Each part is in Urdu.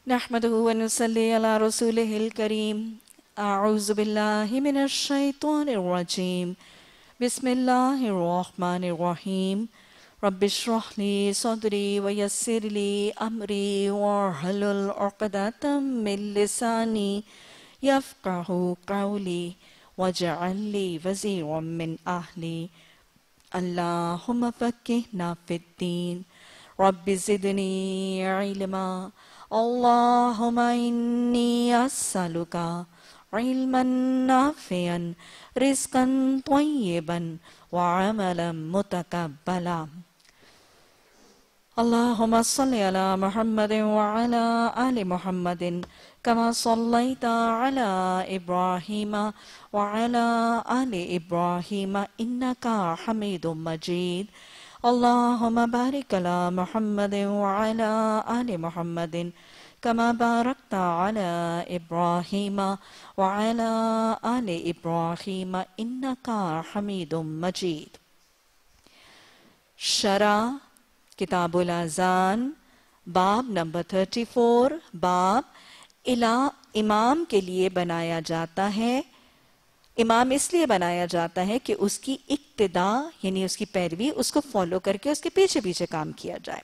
نحمده ونصلي على رسوله الكريم أعوذ بالله من الشيطان الرجيم بسم الله الرحمن الرحيم رب اشرح لي صدري ويسر لي أمري واحلل عقدة من لساني يفقه قولي واجعل لي وزيرا من أهلي اللهم فقهنا في الدين رب زدني علما اللهم إني أسألك علما نافعا رزقا طيبا وعملا متقبلا اللهم صل على محمد وعلى آل محمد كما صليت على إبراهيم وعلى آل إبراهيم إنك حميد مجيد اللهم بارك على محمد وعلى آل محمد كما باركت على إبراهيم وعلى آل إبراهيم إنك حميد مجيد شرح کتاب الازان باب نمبر 34 باب امام کے لیے بنایا جاتا ہے. امام اس لیے بنایا جاتا ہے کہ اس کی اقتدا یعنی اس کی پیروی اس کو فالو کر کے اس کے پیچھے پیچھے کام کیا جائے.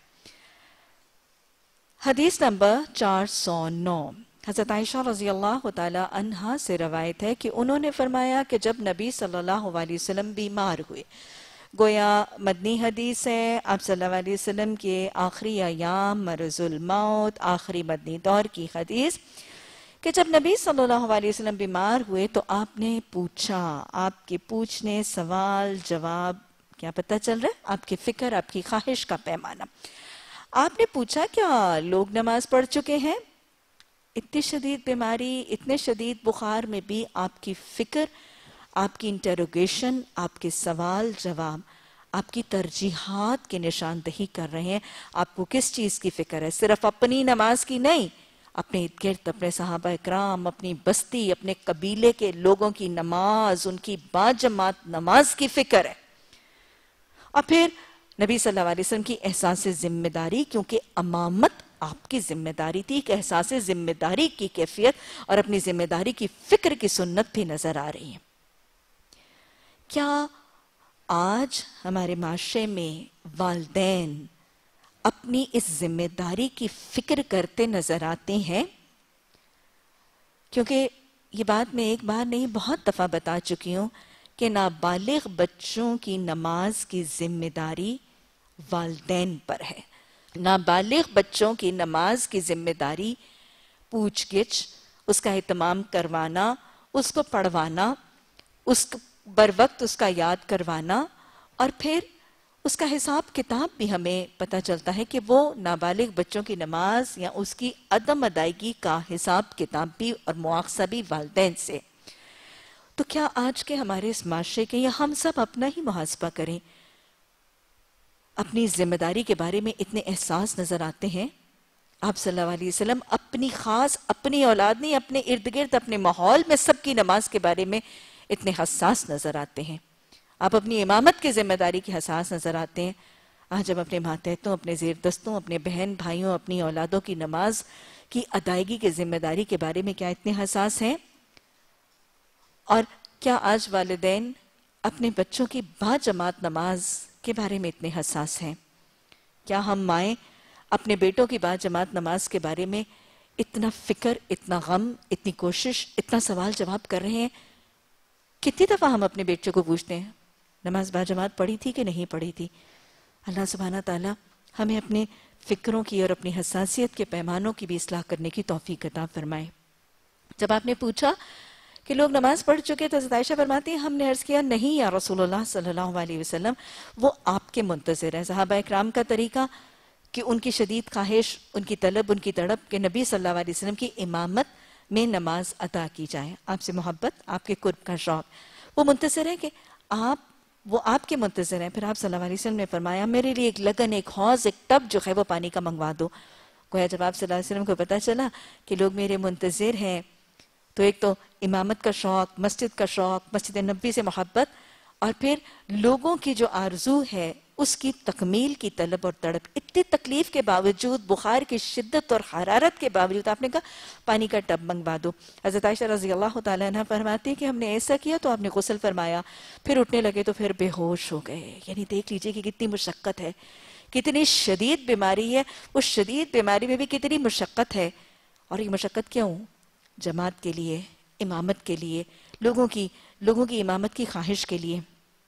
حدیث نمبر 409 حضرت عائشہ رضی اللہ تعالی عنہا سے روایت ہے کہ انہوں نے فرمایا کہ جب نبی صلی اللہ علیہ وسلم بیمار ہوئے، گویا مدنی حدیث ہے، آپ صلی اللہ علیہ وسلم کے آخری ایام مرض الموت، آخری مدنی دور کی حدیث، کہ جب نبی صلی اللہ علیہ وسلم بیمار ہوئے تو آپ نے پوچھا، آپ کے پوچھنے سوال جواب کیا پتہ چل رہا ہے؟ آپ کی فکر، آپ کی خواہش کا پیمانہ. آپ نے پوچھا کیا لوگ نماز پڑھ چکے ہیں؟ اتنی شدید بیماری، اتنے شدید بخار میں بھی آپ کی فکر، آپ کی انٹروگیشن، آپ کے سوال جواب، آپ کی ترجیحات کی نشاندہی کر رہے ہیں. آپ کو کس چیز کی فکر ہے؟ صرف اپنی نماز کی نہیں، اپنے ارد گرد اپنے صحابہ اکرام، اپنی بستی، اپنے قبیلے کے لوگوں کی نماز، ان کی باجماعت نماز کی فکر ہے. اور پھر نبی صلی اللہ علیہ وسلم کی احساس ذمہ داری، کیونکہ امامت آپ کی ذمہ داری تھی، کہ احساس ذمہ داری کی کیفیت اور اپنی ذمہ داری کی فکر کی سنت بھی نظر آ رہی ہے. کیا آج ہمارے معاشرے میں والدین اپنی اس ذمہ داری کی فکر کرتے نظر آتے ہیں؟ کیونکہ یہ بات میں ایک بار نہیں بہت دفعہ بتا چکی ہوں کہ نابالغ بچوں کی نماز کی ذمہ داری والدین پر ہے. نابالغ بچوں کی نماز کی ذمہ داری پوچھ گچھ، اس کا اہتمام کروانا، اس کو پڑھوانا، بر وقت اس کا یاد کروانا، اور پھر اس کا حساب کتاب بھی ہمیں پتہ چلتا ہے کہ وہ نابالغ بچوں کی نماز یا اس کی عدم ادائیگی کا حساب کتاب بھی اور مواخذہ بھی والدین سے. تو کیا آج کے ہمارے اس معاشرے کے یا ہم سب اپنا ہی محاسبہ کریں، اپنی ذمہ داری کے بارے میں اتنے احساس نظر آتے ہیں؟ آپ صلی اللہ علیہ وسلم اپنی خاص اپنی اولاد نہیں، اپنے ارد گرد اپنے ماحول میں سب کی نماز کے بارے میں اتنے حساس نظر آتے ہیں. آپ اپنی امامت کی ذمہ داری کی حساس نظر آتے ہیں. آج ہم اپنے ماتحتوں، اپنے زیر دستوں، اپنے بہن بھائیوں، اپنی اولادوں کی نماز کی ادائیگی کے ذمہ داری کے بارے میں کیا اتنے حساس ہیں؟ اور کیا آج والدین اپنے بچوں کی باجماعت نماز کے بارے میں اتنے حساس ہیں؟ کیا ہم مائیں اپنے بیٹوں کی باجماعت نماز کے بارے میں اتنا فکر، اتنا غم، اتنی کوشش، اتنا سوال جواب کر رہے ہیں؟ کتنی دفعہ ہم اپنے بیٹوں کو پوچھتے ہیں نماز باجماعت پڑھی تھی کہ نہیں پڑھی تھی؟ اللہ سبحانہ تعالیٰ ہمیں اپنے فکروں کی اور اپنی حساسیت کے پیمانوں کی بھی اصلاح کرنے کی توفیق عطا فرمائے. جب آپ نے پوچھا کہ لوگ نماز پڑھ چکے تو حضرت عائشہ فرماتی ہیں ہم نے عرض کیا نہیں یا رسول اللہ صلی اللہ علیہ وسلم، وہ آپ کے منتظر ہیں. صحابہ اکرام کا طریقہ کہ ان کی شدید خواہش، ان کی طلب، ان کی تڑپ کہ نبی صلی اللہ علیہ وسلم کی امامت میں نماز ادا کی جائے. آپ سے محبت، آپ کے قرب کا شوق، وہ منتظر ہے کہ وہ آپ کے منتظر ہیں. پھر آپ صلی اللہ علیہ وسلم نے فرمایا میرے لیے ایک لگن، ایک حوض، ایک ٹب جو ہے وہ پانی کا منگوا دو. گویا جب آپ صلی اللہ علیہ وسلم کو پتا چلا کہ لوگ میرے منتظر ہیں تو ایک تو امامت کا شوق، مسجد کا شوق، مسجد نبی سے محبت، اور پھر لوگوں کی جو آرزو ہے اس کی تکمیل کی طلب اور تڑپ. اتنی تکلیف کے باوجود، بخار کی شدت اور حرارت کے باوجود آپ نے کہا پانی کا ٹب منگوا دو. حضرت عائشہ رضی اللہ تعالیٰ عنہ فرماتی ہے کہ ہم نے ایسا کیا تو آپ نے غسل فرمایا، پھر اٹھنے لگے تو پھر بے ہوش ہو گئے. یعنی دیکھ لیجئے کہ کتنی مشقت ہے، کتنی شدید بیماری ہے، اس شدید بیماری میں بھی کتنی مشقت ہے. اور یہ مشقت کیوں؟ جماعت کے لیے، امامت کے لیے، لوگوں کی امامت کی خواہش کے لیے.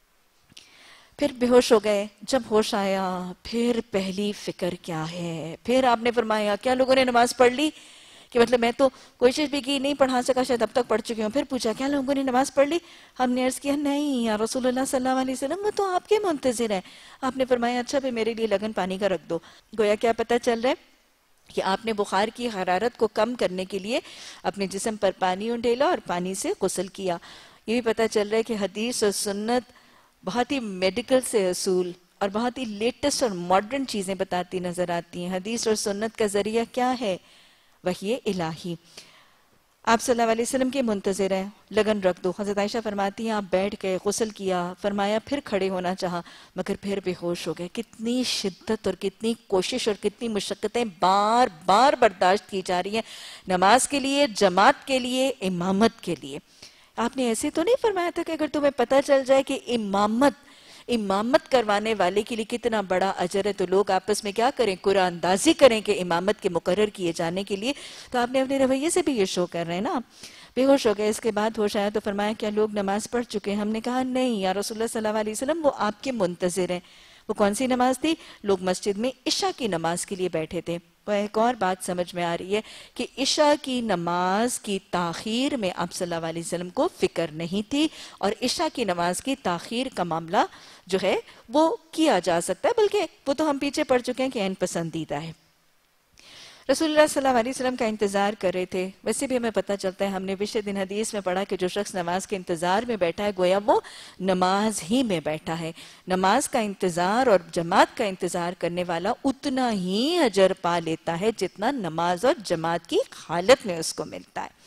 پھر بے ہوش ہو گئے. جب ہوش آیا پھر پہلی فکر کیا ہے؟ پھر آپ نے فرمایا کیا لوگوں نے نماز پڑھ لی؟ کہ مطلب میں تو کوشش بھی کی، نہیں پڑھا سکا، شاید اب تک پڑھ چکی ہوں. پھر پوچھا کیا لوگوں نے نماز پڑھ لی؟ ہم نے عرض کیا نہیں یا رسول اللہ صلی اللہ علیہ وسلم، وہ تو آپ کے منتظر ہیں. آپ نے فرمایا اچھا پھر میرے لیے لگن پانی کا رکھ دو. گویا کیا پتہ چل رہا ہے کہ آپ نے بخار کی حرارت کو کم کرنے کے لیے اپنے جسم پر پانی انڈیلا اور پانی سے غسل کیا. یہ بھی پتہ چل رہا ہے کہ حدیث اور سنت بہت ہی میڈیکل سے اصول اور بہت ہی لیٹسٹ اور ماڈرن چیزیں بتاتی نظر آتی ہیں. حدیث اور سنت کا ذریعہ کیا ہے؟ وحی الہی. آپ صلی اللہ علیہ وسلم کے منتظر ہیں، لگن رکھ دو. حضرت عائشہ فرماتی ہیں آپ بیٹھ گئے، غسل کیا، فرمایا پھر کھڑے ہونا چاہا مگر پھر بے ہوش ہو گئے. کتنی شدت اور کتنی کوشش اور کتنی مشقتیں بار بار برداشت کی جا رہی ہیں نماز کے لیے، جماعت کے لیے، امامت کے لیے. آپ نے ایسے تو نہیں فرمایا تھا کہ اگر تمہیں پتہ چل جائے کہ امامت کروانے والے کے لیے کتنا بڑا اجر ہے تو لوگ آپس میں کیا کریں؟ قرآن اندازی کریں کہ امامت کے مقرر کیے جانے کے لیے. تو آپ نے اپنے رویے سے بھی یہ شو کر رہے ہیں نا. بے ہوش ہو گئے. اس کے بعد ہوش آیا تو فرمایا کیا لوگ نماز پڑھ چکے ہیں؟ ہم نے کہا نہیں یا رسول اللہ صلی اللہ علیہ وسلم، وہ آپ کے منتظر ہیں. وہ کون سی نماز تھی؟ لوگ مسجد میں عشاء کی نماز کے لیے بیٹھے تھے. وہ ایک اور بات سمجھ میں آ رہی ہے کہ عشاء کی نماز کی تاخیر میں آپ صلی اللہ علیہ وسلم کو فکر نہیں تھی، اور عشاء کی نماز کی تاخیر کا معاملہ جو ہے وہ کیا جا سکتا ہے، بلکہ وہ تو ہم پیچھے پڑ چکے ہیں کہ عین پسندیدہ ہے. رسول اللہ صلی اللہ علیہ وسلم کا انتظار کر رہے تھے. ویسے بھی ہمیں پتہ چلتا ہے، ہم نے پچھلے دن حدیث میں پڑھا کہ جو شخص نماز کے انتظار میں بیٹھا ہے گویا وہ نماز ہی میں بیٹھا ہے. نماز کا انتظار اور جماعت کا انتظار کرنے والا اتنا ہی اجر پا لیتا ہے جتنا نماز اور جماعت کی حالت میں اس کو ملتا ہے.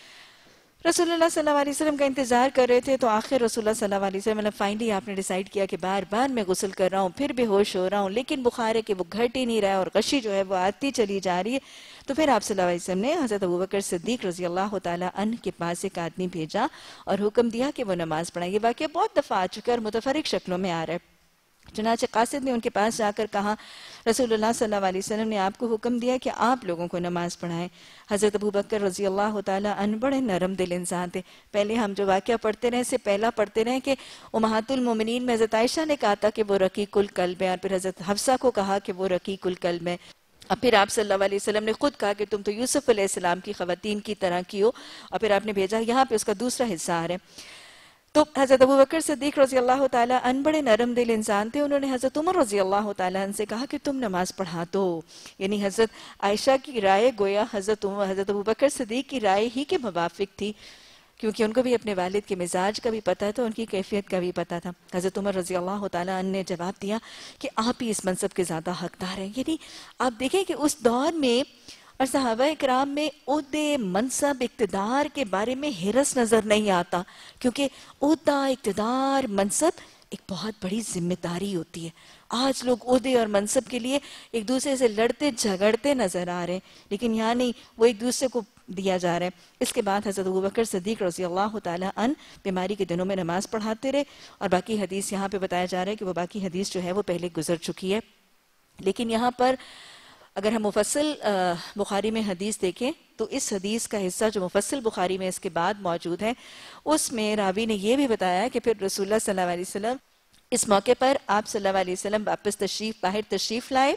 رسول اللہ صلی اللہ علیہ وسلم کا انتظار کر رہے تھے تو آخر رسول اللہ صلی اللہ علیہ وسلم فائنلی آپ نے ڈیسائیڈ کیا کہ بار بار میں غسل کر رہا ہوں، پھر بے ہوش ہو رہا ہوں، لیکن بخار ہے کہ وہ گھٹ ہی نہیں رہا ہے اور غشی جو ہے وہ آتی چلی جا رہی ہے. تو پھر آپ صلی اللہ علیہ وسلم نے حضرت ابوبکر صدیق رضی اللہ تعالیٰ عنہ کے پاس ایک آدمی بھیجا اور حکم دیا کہ وہ نماز پڑھائیں. یہ واقعہ بہت دفعہ آ چکا ہے اور متفرق شکلوں میں آ رہا ہے. چنانچہ قاصد نے ان کے پاس جا کر کہا رسول اللہ صلی اللہ علیہ وسلم نے آپ کو حکم دیا کہ آپ لوگوں کو نماز پڑھائیں. حضرت ابوبکر رضی اللہ تعالیٰ عنہ بڑے نرم دل انسان تھے. پہلے ہم جو واقعہ پڑھتے رہے سے پہلا پڑھتے رہے کہ امہات المومنین میں حضرت عائشہ نے کہا تھا کہ وہ رقیق القلب ہے، اور پھر حضرت حفصہ کو کہا کہ وہ رقیق القلب ہے، اور پھر آپ صلی اللہ علیہ وسلم نے خود کہا کہ تم تو یوسف علیہ السلام کی خواتین کی طرح کی ہو، اور پھر آپ نے بھیجا. یہاں پہ اس کا دوسرا حصہ آ رہا ہے. تو حضرت ابوبکر صدیق رضی اللہ تعالیٰ عنہ بڑے نرم دل انسان تھے. انہوں نے حضرت عمر رضی اللہ تعالیٰ عنہ سے کہا کہ تم نماز پڑھا دو. یعنی حضرت عائشہ کی رائے گویا حضرت ابوبکر صدیق کی رائے ہی کے موافق تھی، کیونکہ ان کو بھی اپنے والد کے مزاج کا بھی پتہ تھا، ان کی کیفیت کا بھی پتہ تھا. حضرت عمر رضی اللہ تعالیٰ عنہ نے جواب دیا کہ آپ ہی اس منصب کے زیادہ حقدار ہیں. یعنی آپ دیکھیں کہ اس دور میں اور صحابہ اکرام میں عہدے، منصب، اقتدار کے بارے میں ہرس نظر نہیں آتا، کیونکہ عہدہ، اقتدار، منصب ایک بہت بڑی ذمہ داری ہوتی ہے. آج لوگ عہدے اور منصب کے لیے ایک دوسرے سے لڑتے جھگڑتے نظر آ رہے ہیں، لیکن یہاں نہیں، وہ ایک دوسرے کو دیا جا رہا ہے. اس کے بعد حضرت ابوبکر صدیق رضی اللہ تعالیٰ عنہ بیماری کے دنوں میں نماز پڑھاتے رہے، اور باقی حدیث یہاں پہ بتایا جا رہا ہے کہ وہ باقی حدیث جو ہے وہ پہلے گزر چکی ہے. لیکن یہاں پر اگر ہم مفصل بخاری میں حدیث دیکھیں تو اس حدیث کا حصہ جو مفصل بخاری میں اس کے بعد موجود ہے، اس میں راوی نے یہ بھی بتایا کہ پھر رسول اللہ صلی اللہ علیہ وسلم اس موقع پر آپ صلی اللہ علیہ وسلم واپس باہر تشریف لائے،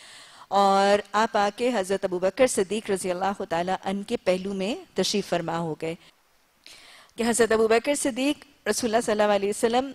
اور آپ آ کے حضرت ابوبکر صدیق رضی اللہ تعالیٰ عنہ کے پہلو میں تشریف فرما ہو گئے. کہ حضرت ابوبکر صدیق رسول اللہ صلی اللہ علیہ وسلم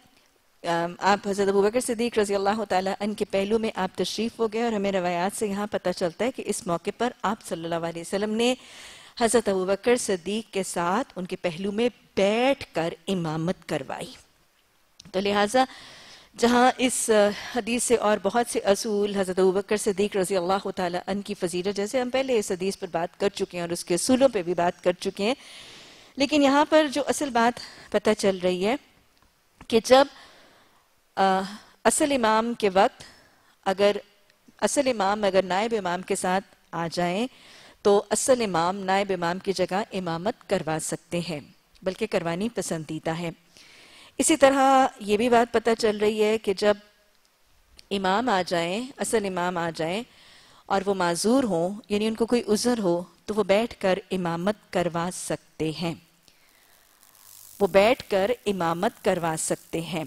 آپ حضرت ابوبکر صدیق رضی اللہ تعالیٰ عنہ کے پہلو میں آپ تشریف ہو گئے، اور ہمیں روایات سے یہاں پتہ چلتا ہے کہ اس موقع پر آپ صلی اللہ علیہ وسلم نے حضرت ابوبکر صدیق کے ساتھ ان کے پہلو میں بیٹھ کر امامت کروائی. تو لہٰذا جہاں اس حدیث سے اور بہت سے اصول حضرت ابوبکر صدیق رضی اللہ تعالیٰ عنہ کی فضیلت، جیسے ہم پہلے اس حدیث پر بات کر چکے ہیں اور اس کے اصولوں پہ بھی بات کر چکے ہیں، لیکن یہاں پر جو اصل بات پتہ چل رہی ہے کہ جب اصل امام کے وقت اصل امام اگر نائب امام کے ساتھ آ جائیں تو اصل امام نائب امام کی جگہ امامت کروا سکتے ہیں، بلکہ کروانی پسندیدہ ہے۔ اسی طرح یہ بھی بات پتہ چل رہی ہے کہ جب امام آ جائیں، اصل امام آ جائیں اور وہ معذور ہوں، یعنی ان کو کوئی عذر ہو، تو وہ بیٹھ کر امامت کروا سکتے ہیں، وہ بیٹھ کر امامت کروا سکتے ہیں۔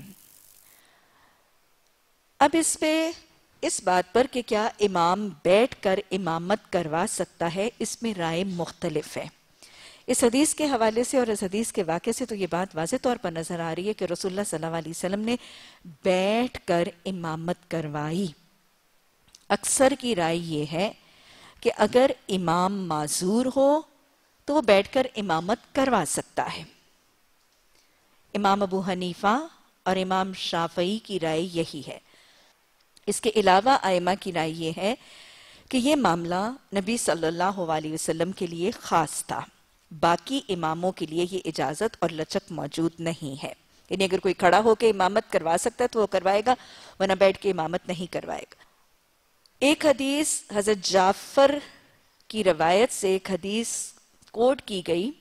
اب اس بات پر کہ کیا امام بیٹھ کر امامت کروا سکتا ہے، اس میں رائے مختلف ہے۔ اس حدیث کے حوالے سے اور اس حدیث کے واقعے سے تو یہ بات واضح طور پر نظر آ رہی ہے کہ رسول اللہ صلی اللہ علیہ وسلم نے بیٹھ کر امامت کروائی۔ اکثر کی رائے یہ ہے کہ اگر امام معذور ہو تو وہ بیٹھ کر امامت کروا سکتا ہے۔ امام ابو حنیفہ اور امام شافعی کی رائے یہی ہے۔ اس کے علاوہ ائمہ کی رائے یہ ہے کہ یہ معاملہ نبی صلی اللہ علیہ وسلم کے لیے خاص تھا، باقی اماموں کے لیے یہ اجازت اور لچک موجود نہیں ہے، یعنی اگر کوئی کھڑا ہو کے امامت کروا سکتا ہے تو وہ کروائے گا، ورنہ بیٹھ کے امامت نہیں کروائے گا۔ ایک حدیث حضرت جعفر کی روایت سے ایک حدیث کوٹ کی گئی،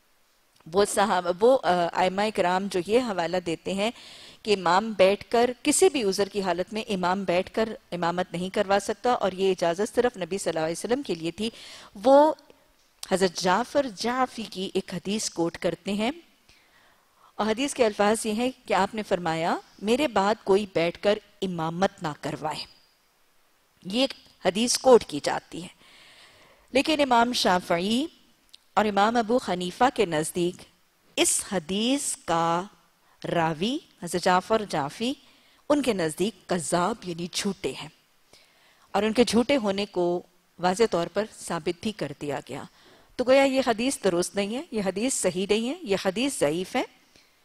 وہ ائمہ کرام جو یہ حوالہ دیتے ہیں کہ امام بیٹھ کر کسی بھی عذر کی حالت میں امام بیٹھ کر امامت نہیں کروا سکتا اور یہ اجازت صرف نبی صلی اللہ علیہ وسلم کے لیے تھی، وہ حضرت جعفر جعفی کی ایک حدیث کوٹ کرتے ہیں، اور حدیث کے الفاظ یہ ہیں کہ آپ نے فرمایا میرے بعد کوئی بیٹھ کر امامت نہ کروائے، یہ حدیث کوٹ کی جاتی ہے۔ لیکن امام شافعی اور امام ابو حنیفہ کے نزدیک اس حدیث کا راوی حضرت جعفر جعفی ان کے نزدیک کذاب یعنی جھوٹے ہیں، اور ان کے جھوٹے ہونے کو واضح طور پر ثابت بھی کر دیا گیا، تو گویا یہ حدیث درست نہیں ہے، یہ حدیث صحیح نہیں ہے، یہ حدیث ضعیف ہے۔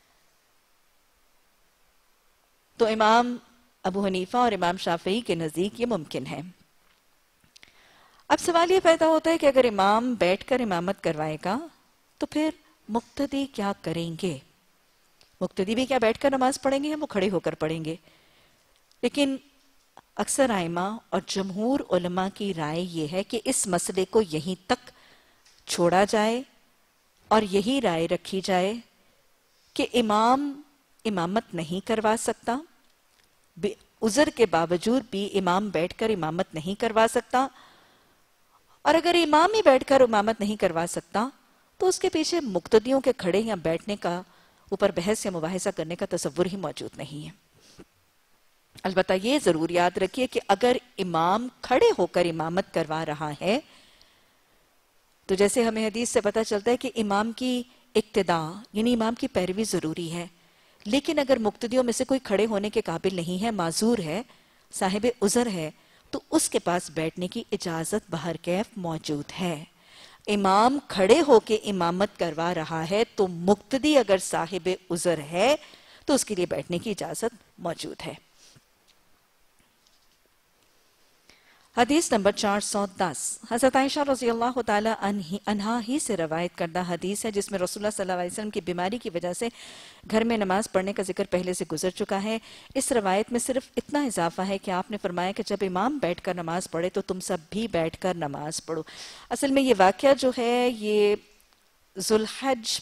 تو امام ابو حنیفہ اور امام شافعی کے نزدیک یہ ممکن ہے۔ اب سوال یہ پیدا ہوتا ہے کہ اگر امام بیٹھ کر امامت کروائے گا تو پھر مقتدی کیا کریں گے؟ مقتدی بھی کیا بیٹھ کر نماز پڑھیں گے یا وہ کھڑے ہو کر پڑھیں گے؟ لیکن اکثر ائمہ اور جمہور علماء کی رائے یہ ہے کہ اس مسئلے کو یہیں تک چھوڑا جائے اور یہی رائے رکھی جائے کہ امام امامت نہیں کروا سکتا، عذر کے باوجود بھی امام بیٹھ کر امامت نہیں کروا سکتا، اور اگر امام ہی بیٹھ کر امامت نہیں کروا سکتا تو اس کے پیچھے مقتدیوں کے کھڑے یا بیٹھنے کا اوپر بحث یا مباحثہ کرنے کا تصور ہی موجود نہیں ہے۔ البتہ یہ ضرور یاد رکھیے کہ اگر امام کھڑے ہو کر امامت کروا رہا ہے تو جیسے ہمیں حدیث سے پتہ چلتا ہے کہ امام کی اقتداء یعنی امام کی پیروی ضروری ہے، لیکن اگر مقتدیوں میں سے کوئی کھڑے ہونے کے قابل نہیں ہے، معذور ہے، صاحب عذر ہے، تو اس کے پاس بیٹھنے کی اجازت بہرکیف موجود ہے۔ امام کھڑے ہو کے امامت کروا رہا ہے تو مقتدی اگر صاحب عذر ہے تو اس کے لیے بیٹھنے کی اجازت موجود ہے۔ حدیث نمبر 410 حضرت عائشہ رضی اللہ تعالی عنہا ہی سے روایت کردہ حدیث ہے، جس میں رسول اللہ صلی اللہ علیہ وسلم کی بیماری کی وجہ سے گھر میں نماز پڑھنے کا ذکر پہلے سے گزر چکا ہے۔ اس روایت میں صرف اتنا اضافہ ہے کہ آپ نے فرمایا کہ جب امام بیٹھ کر نماز پڑھے تو تم سب بھی بیٹھ کر نماز پڑھو۔ اصل میں یہ واقعہ جو ہے یہ ذوالحج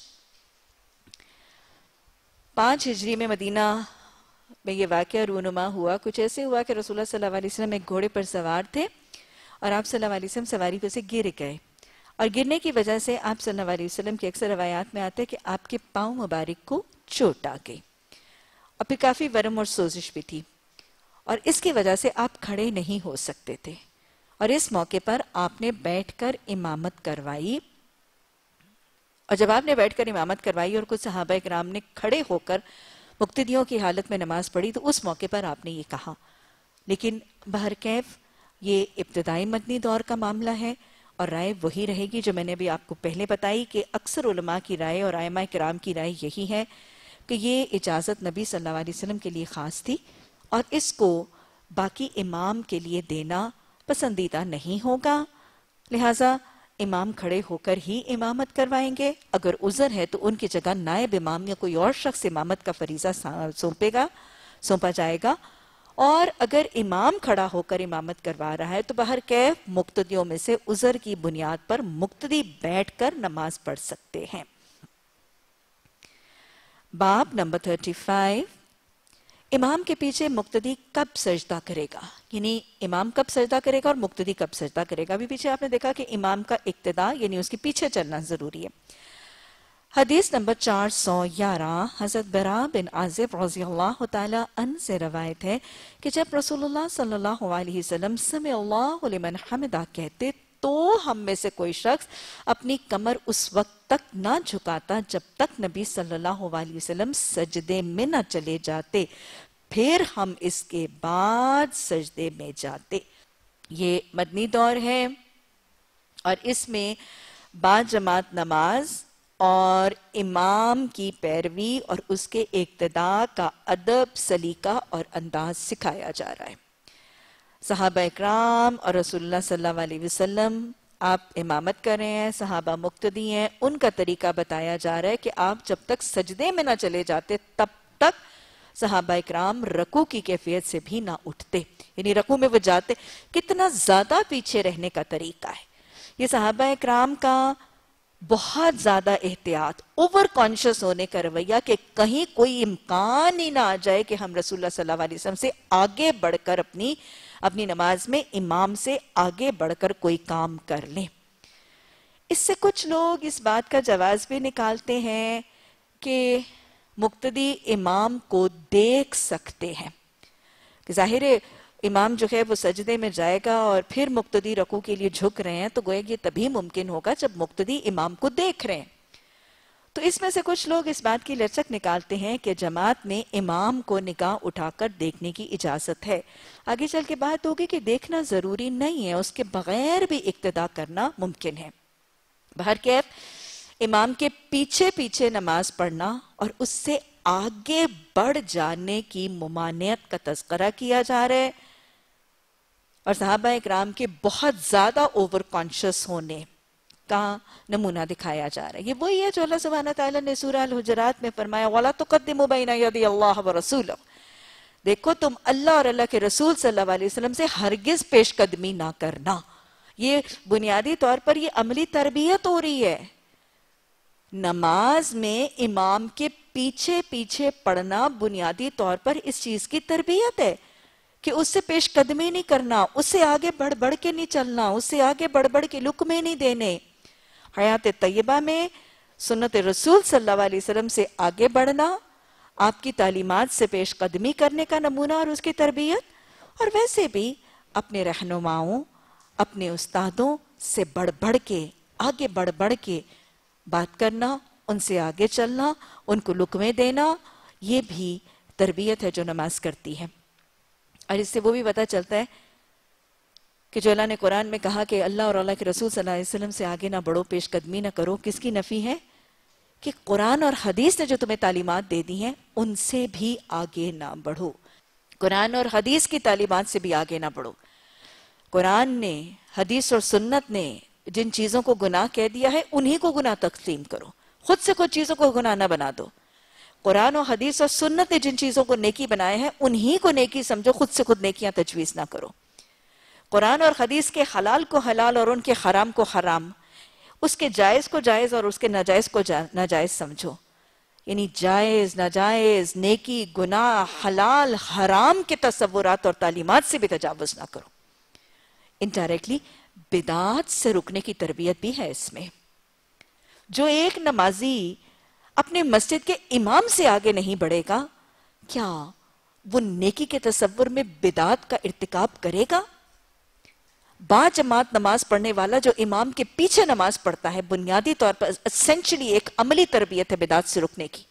5 ہجری میں مدینہ میں یہ واقعہ رونما ہوا۔ کچھ ایسے ہوا کہ رسول اللہ صلی اللہ علیہ وسلم ایک گھوڑے پر سوار تھے اور آپ صلی اللہ علیہ وسلم سواری پہ سے گر گئے، اور گرنے کی وجہ سے آپ صلی اللہ علیہ وسلم کی اکثر روایات میں آتے کہ آپ کے پاؤں مبارک کو چوٹ آ گئی، اور پھر کافی ورم اور سوزش بھی تھی، اور اس کی وجہ سے آپ کھڑے نہیں ہو سکتے تھے، اور اس موقع پر آپ نے بیٹھ کر امامت کروائی۔ اور جب آپ نے بیٹھ کر امامت کروائی اور کچھ صحابہ کرام نے کھڑے ہو کر مقتدیوں کی حالت میں نماز پڑھی تو اس موقع پر آپ نے یہ کہا۔ لیکن بہرکیف یہ ابتدائی مدنی دور کا معاملہ ہے، اور رائے وہی رہے گی جو میں نے بھی آپ کو پہلے بتائی کہ اکثر علماء کی رائے اور ائمہ کرام کی رائے یہی ہے کہ یہ اجازت نبی صلی اللہ علیہ وسلم کے لیے خاص تھی، اور اس کو باقی امام کے لیے دینا پسندیدہ نہیں ہوگا، لہٰذا امام کھڑے ہو کر ہی امامت کروائیں گے۔ اگر عذر ہے تو ان کی جگہ نائب امام یا کوئی اور شخص امامت کا فریضہ سونپا جائے گا، اور اگر امام کھڑا ہو کر امامت کروا رہا ہے تو بہرکیف مقتدیوں میں سے عذر کی بنیاد پر مقتدی بیٹھ کر نماز پڑھ سکتے ہیں۔ باب نمبر 35، امام کے پیچھے مقتدی کب سجدہ کرے گا، یعنی امام کب سجدہ کرے گا اور مقتدی کب سجدہ کرے گا۔ ابھی پیچھے آپ نے دیکھا کہ امام کا اقتداء یعنی اس کے پیچھے چلنا ضروری ہے۔ حدیث نمبر 411، حضرت براء بن عازب رضی اللہ تعالیٰ عنہ سے روایت ہے کہ جب رسول اللہ صلی اللہ علیہ وسلم سمع اللہ لمن حمدہ کہتے تو ہم میں سے کوئی شخص اپنی کمر اس وقت تک نہ جھکاتا جب تک نبی صلی اللہ علیہ وسلم سجدے میں نہ چلے جاتے، پھر ہم اس کے بعد سجدے میں جاتے۔ یہ مدنی دور ہے اور اس میں با جماعت نماز اور امام کی پیروی اور اس کے اقتداء کا ادب، سلیقہ اور انداز سکھایا جا رہا ہے۔ صحابہ اکرام اور رسول اللہ صلی اللہ علیہ وسلم، آپ امامت کر رہے ہیں، صحابہ مقتدی ہیں، ان کا طریقہ بتایا جا رہا ہے کہ آپ جب تک سجدے میں نہ چلے جاتے تب تک صحابہ اکرام رکوع کی کیفیت سے بھی نہ اٹھتے، یعنی رکوع میں وہ جاتے۔ کتنا زیادہ پیچھے رہنے کا طریقہ ہے یہ صحابہ اکرام کا، بہت زیادہ احتیاط، اوور کانشس ہونے کا رویہ کہ کہیں کوئی امکان ہی نہ آ جائے کہ ہم رسول اللہ صلی اللہ علیہ وسلم سے آگے بڑھ کر اپنی نماز میں امام سے آگے بڑھ کر کوئی کام کر لیں۔ اس سے کچھ لوگ اس بات کا جواز بھی نکالتے ہیں کہ مقتدی امام کو دیکھ سکتے ہیں، کہ ظاہر ہے امام جو ہے وہ سجدے میں جائے گا اور پھر مقتدی رکوع کے لیے جھک رہے ہیں تو گویا یہ تبھی ممکن ہوگا جب مقتدی امام کو دیکھ رہے ہیں۔ تو اس میں سے کچھ لوگ اس بات کی لچک نکالتے ہیں کہ جماعت میں امام کو نگاہ اٹھا کر دیکھنے کی اجازت ہے۔ آگے چل کے بات ہوگی کہ دیکھنا ضروری نہیں ہے، اس کے بغیر بھی اقتداء کرنا ممکن ہے۔ بہرکیف امام کے پیچھے پیچھے نماز پڑھنا اور اس سے آگے بڑھ جانے کی ممانعت کا تذکرہ کیا جا رہا ہے اور صحابہ اکرام کے بہت زیادہ اوور کانشس ہونے کا نمونہ دکھایا جا رہا ہے۔ یہ وہی ہے جو اللہ سبحانہ تعالیٰ نے سورہ الحجرات میں فرمایا وَلَا تُقَدِّمُوا بَيْنَ يَدَيِ اللَّهِ وَرَسُولِهِ، دیکھو تم اللہ اور اللہ کے رسول صلی اللہ علیہ وسلم سے ہرگز پیش قدمی نہ کرنا۔ یہ بنیادی طور پر یہ عملی تربیت ہو رہی ہے۔ نماز میں امام کے پیچھے پیچھے پڑھنا بنیادی طور پر اس چیز کی تربیت ہے کہ اس سے پیش قدمی نہیں کرنا، اس سے آگے بڑھ بڑھ کے نہیں چلنا، اس سے آگے بڑھ بڑھ کے لقمے نہیں دینے۔ حیات طیبہ میں سنت رسول صلی اللہ علیہ وسلم سے آگے بڑھنا، آپ کی تعلیمات سے پیش قدمی کرنے کا نمونہ اور اس کی تربیت، اور ویسے بھی اپنے رہنماؤں، اپنے استادوں سے بڑھ بڑھ کے، آگے بڑھ بڑھ کے بات کرنا، ان سے آگے چلنا، ان کو لقمے دینا، یہ بھی تربیت ہے جو نماز کرتی ہے۔ اور اس سے وہ بھی پتہ چلتا ہے کہ جو اللہ نے قرآن میں کہا کہ اللہ اور اللہ کے رسول صلی اللہ علیہ وسلم سے آگے نہ بڑھو، پیش قدمی نہ کرو، کس کی نفی ہے؟ کہ قرآن اور حدیث نے جو تمہیں تعلیمات دے دی ہیں ان سے بھی آگے نہ بڑھو، قرآن اور حدیث کی تعلیمات سے بھی آگے نہ بڑھو۔ قرآن نے، حدیث اور سنت نے جن چیزوں کو گناہ کہہ دیا ہے انہی کو گناہ تقسیم کرو، خود سے کچھ چیزوں کو گناہ نہ بنا دو۔ قرآن و حدیث اور سنت نے جن چیزوں کو نیکی بنائے ہیں انہی کو نیکی سمجھو، خود سے خود نیکیاں تجویز نہ کرو۔ قرآن اور حدیث کے حلال کو حلال اور ان کے حرام کو حرام، اس کے جائز کو جائز اور اس کے ناجائز کو ناجائز سمجھو، یعنی جائز ناجائز، نیکی گناہ، حلال حرام کے تصورات اور تعلیمات سے بھی تجاوز نہ کرو۔ انڈائریکٹلی بدعات سے رکنے کی تربیت بھی ہے اس میں۔ جو ایک نمازی اپنے مسجد کے امام سے آگے نہیں بڑھے گا، کیا وہ نیکی کے تصور میں بدعات کا ارتکاب کرے گا؟ با جماعت نماز پڑھنے والا جو امام کے پیچھے نماز پڑھتا ہے، بنیادی طور پر اسینشلی ایک عملی تربیت ہے بدعات سے رکنے کی۔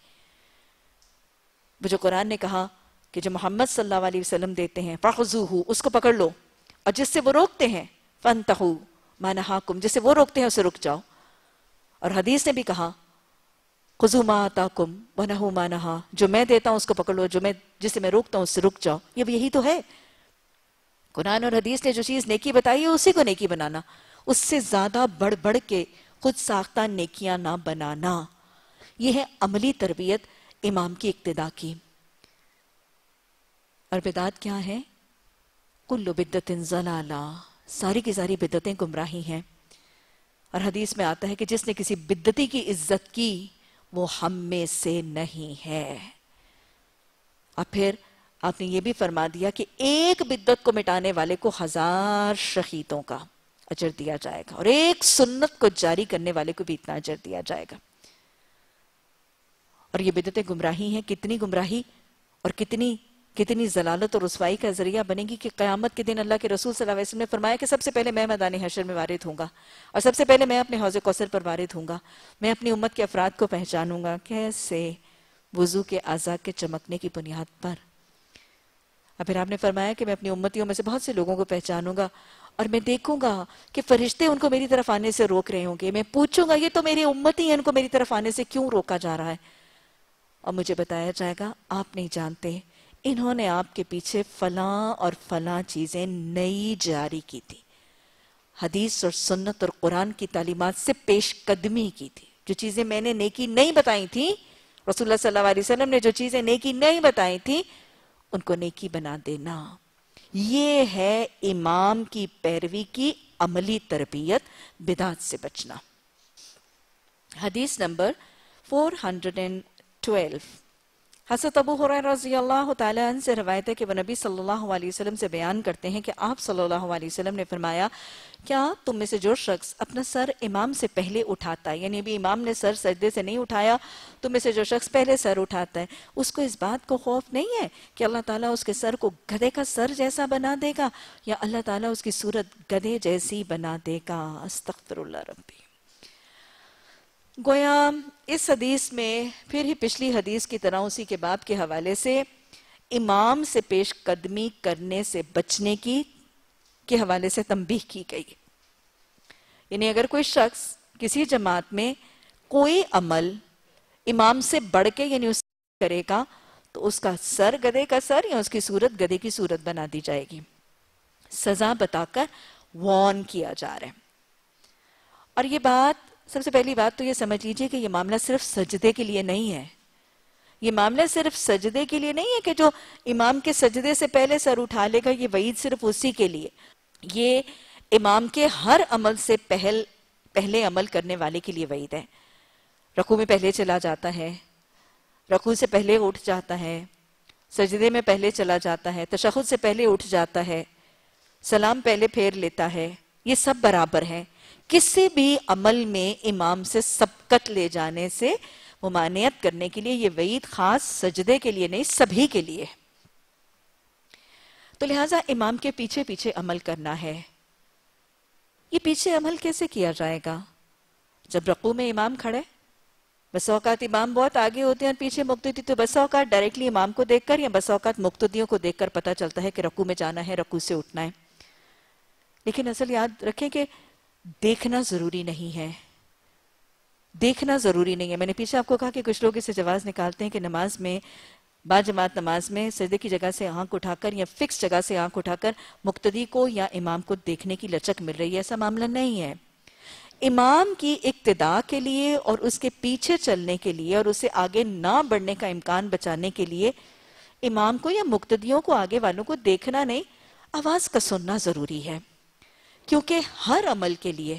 وہ جو قرآن نے کہا کہ جو محمد صلی اللہ علیہ وسلم دیتے ہیں فَخُذُوهُ، اس کو پکڑ لو، اور جس سے وہ روکتے ہیں فَانْتَهُوا مَا نَهَاكُمْ، جس سے وہ روکتے ہیں اسے رک جاؤ۔ اور حدیث نے بھی کہا خُذُوا مَا آتَاكُمْ وَنَهُوا مَا نَهَا، جو میں دیتا ہوں اس کو پکڑ لو، جس سے میں روکتا ہوں اس سے رک جاؤ۔ یہ یہی تو ہے، قرآن اور حدیث نے جو چیز نیکی بتائی ہے اسی کو نیکی بنانا، اس سے زیادہ بڑھ بڑھ کے خود ساختہ نیکیاں نہ بنانا۔ یہ ہے عملی تربیت امام کی اقتداء کی۔ اور بدعت کیا ہے؟ کل بدعت ضلالہ، ساری کی ساری بدعتیں گمراہی ہیں. اور حدیث میں آتا ہے کہ جس نے کسی بدعتی کی عزت کی وہ ہم میں سے نہیں ہے. اور پھر آپ نے یہ بھی فرما دیا کہ ایک بدعت کو مٹانے والے کو 1000 شہیدوں کا اجر دیا جائے گا، اور ایک سنت کو جاری کرنے والے کو بھی اتنا اجر دیا جائے گا. اور یہ بدعتیں گمراہی ہیں. کتنی گمراہی اور کتنی ضلالت اور رسوائی کا ذریعہ بنے گی کہ قیامت کے دن اللہ کے رسول صلی اللہ علیہ وسلم نے فرمایا کہ سب سے پہلے میں میدان حشر میں وارد ہوں گا، اور سب سے پہلے میں اپنے حوض کوثر پر وارد ہوں گا. میں اپنی امت کے افراد کو پہچانوں گا. کیسے؟ وضو کے اعضاء کے چمکنے کی بنیاد پر. اور پھر آپ نے فرمایا کہ میں اپنی امتیوں میں سے بہت سے لوگوں کو پہچانوں گا، اور میں دیکھوں گا کہ فرشتے ان کو میری طرف آنے سے روک رہے ہوں گے. میں پوچھوں گا یہ تو میری امتی ہیں، ان کو میری طرف آنے سے کیوں روکا جا رہا ہے؟ اور مجھے بتایا جائے گا آپ نہیں جانتے، انہوں نے آپ کے پیچھے فلاں اور فلاں چیزیں نئی جاری کی تھی، حدیث اور سنت اور قرآن کی تعلیمات سے پیش قدمی کی تھی. جو چیزیں میں نے نیکی نہیں بتائی تھی، رسول اللہ صلی اللہ علیہ وسلم نے جو چیزیں نیکی نہیں بتائی تھی ان کو نیکی بنا دینا. یہ ہے امام کی پیروی کی عملی تربیت، بدعت سے بچنا. حدیث نمبر 412. حضرت ابو ہریرہ رضی اللہ تعالیٰ عنہ سے روایت ہے کہ وہ نبی صلی اللہ علیہ وسلم سے بیان کرتے ہیں کہ آپ صلی اللہ علیہ وسلم نے فرمایا، کیا تم میں سے جو شخص اپنا سر امام سے پہلے اٹھاتا ہے، یعنی ابھی امام نے سر سجدے سے نہیں اٹھایا، تم میں سے جو شخص پہلے سر اٹھاتا ہے، اس کو اس بات کو خوف نہیں ہے کہ اللہ تعالیٰ اس کے سر کو گدھے کا سر جیسا بنا دے گا، یا اللہ تعالیٰ اس کی صورت گدھے جیسی بنا دے گا؟ استغفر اللہ ربی. گویا اس حدیث میں پھر ہی پچھلی حدیث کی طرح اسی کے باب کے حوالے سے امام سے پیش قدمی کرنے سے بچنے کے حوالے سے تنبیہ کی گئی. یعنی اگر کوئی شخص کسی جماعت میں کوئی عمل امام سے بڑھ کے یعنی اس کرے گا تو اس کا سر گدھے کا سر یا اس کی صورت گدھے کی صورت بنا دی جائے گی. سزا بتا کر وارن کیا جا رہا ہے. اور یہ بات، سب سے پہلی بات تو یہ سمجھ لیجئے کہ یہ معاملہ صرف سجدے کے لیے نہیں ہے. یہ معاملہ صرف سجدے کے لیے نہیں ہے کہ جو امام کے سجدے سے پہلے سر اٹھا لے گا، یہ وعید صرف اسی کے لیے. یہ امام کے ہر عمل سے پہلے عمل کرنے والے کے لیے وعید ہے. رکوع میں پہلے چلا جاتا ہے، رکوع سے پہلے اٹھ جاتا ہے، سجدے میں پہلے چلا جاتا ہے، تشہد سے پہلے اٹھ جاتا ہے، سلام پہلے پھیر لیتا ہے، یہ سب برابر ہیں. کسی بھی عمل میں امام سے سبقت لے جانے سے ممانعت کرنے کے لیے یہ وعید خاص سجدے کے لیے نہیں، سبھی کے لیے. تو لہٰذا امام کے پیچھے پیچھے عمل کرنا ہے. یہ پیچھے عمل کیسے کیا جائے گا؟ جب رکوع میں امام کھڑے، بس اوقات امام بہت آگے ہوتے ہیں اور پیچھے مقتدی، تو بس اوقات ڈائریکٹلی امام کو دیکھ کر یا بس اوقات مقتدیوں کو دیکھ کر پتہ چلتا ہے کہ رکوع میں جانا ہے، رکوع سے اٹھنا ہے. لیکن اصل یاد رکھیں کہ دیکھنا ضروری نہیں ہے. دیکھنا ضروری نہیں ہے. میں نے پیچھے آپ کو کہا کہ کچھ لوگ اسے جواز نکالتے ہیں کہ نماز میں، با جماعت نماز میں سجدے کی جگہ سے آنکھ اٹھا کر یا فکس جگہ سے آنکھ اٹھا کر مقتدی کو یا امام کو دیکھنے کی لچک مل رہی ہے. ایسا معاملہ نہیں ہے. امام کی اقتداء کے لیے اور اس کے پیچھے چلنے کے لیے اور اسے آگے نہ بڑھنے کا امکان بچانے کے لیے امام کو یا مقتدیوں کو، آگے والوں کو دیکھنا نہیں، آواز کا سننا ضروری ہے. کیونکہ ہر عمل کے لیے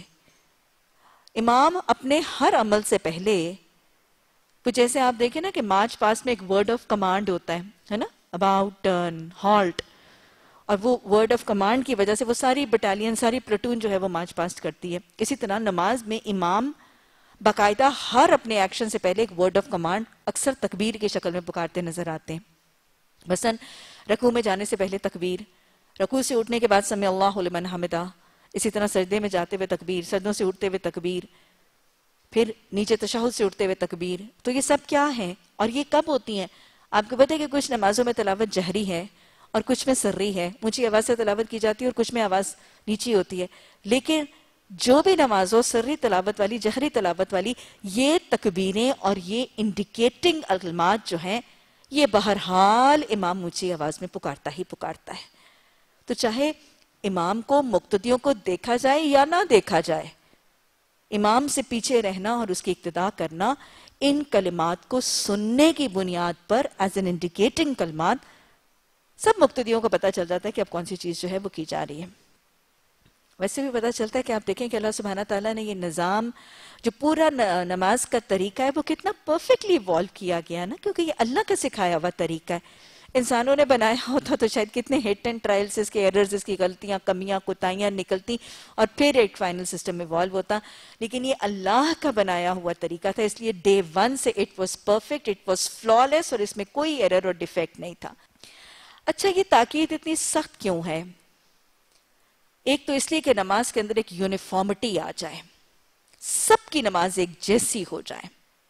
امام اپنے ہر عمل سے پہلے، تو جیسے آپ دیکھیں نا کہ مارچ پاس میں ایک ورڈ آف کمانڈ ہوتا ہے نا، اباؤٹ، ٹرن، ہالٹ، اور وہ ورڈ آف کمانڈ کی وجہ سے وہ ساری بٹالین، ساری پلٹون جو ہے وہ مارچ پاسٹ کرتی ہے. اسی طرح نماز میں امام باقاعدہ ہر اپنے ایکشن سے پہلے ایک ورڈ آف کمانڈ اکثر تکبیر کی شکل میں پکارتے نظر آتے ہیں. مثلا رکوع میں جانے سے پہلے تکبیر، رکوع سے اٹھنے کے بعد سمع اللہ لمن حمدہ، اسی طرح سجدے میں جاتے ہوئے تکبیر، سجدوں سے اٹھتے ہوئے تکبیر، پھر نیچے تشہد سے اٹھتے ہوئے تکبیر. تو یہ سب کیا ہیں اور یہ کب ہوتی ہیں؟ آپ کو پتہ ہے کہ کچھ نمازوں میں تلاوت جہری ہے اور کچھ میں سری ہے، اونچی آواز سے تلاوت کی جاتی ہے اور کچھ میں آواز نیچی ہوتی ہے. لیکن جو بھی نماز ہو، سری تلاوت والی، جہری تلاوت والی، یہ تکبیریں اور یہ انڈیکیٹنگ کلمات جو ہیں، یہ بہرحال امام اونچی آواز میں پکارتا ہی پکارتا ہے. تو چاہے امام کو، مقتدیوں کو دیکھا جائے یا نہ دیکھا جائے، امام سے پیچھے رہنا اور اس کی اقتداء کرنا ان کلمات کو سننے کی بنیاد پر ایز این انڈیکیٹنگ کلمات سب مقتدیوں کو پتہ چل جاتا ہے کہ اب کون سی چیز جو ہے وہ کی جا رہی ہے. ویسے بھی پتہ چلتا ہے کہ آپ دیکھیں کہ اللہ سبحانہ تعالیٰ نے یہ نظام جو پورا نماز کا طریقہ ہے وہ کتنا پرفیکٹلی ایوالو کیا گیا نا, کیونکہ یہ اللہ کا سکھایا ہوا طریقہ ہے. انسانوں نے بنایا ہوتا تو شاید کتنے ہٹ اینڈ ٹرائلز, اس کے ایررز, اس کی غلطیاں, کمیاں, کوتاہیاں نکلتی اور پھر ایک فائنل سسٹم ایوالو ہوتا. لیکن یہ اللہ کا بنایا ہوا طریقہ تھا, اس لیے ڈے ون سے it was perfect, it was flawless, اور اس میں کوئی ایرر اور ڈیفیکٹ نہیں تھا. اچھا, یہ تاکید اتنی سخت کیوں ہے؟ ایک تو اس لیے کہ نماز کے اندر ایک یونیفارمٹی آ جائے, سب کی نماز ایک جیسی ہو جائے.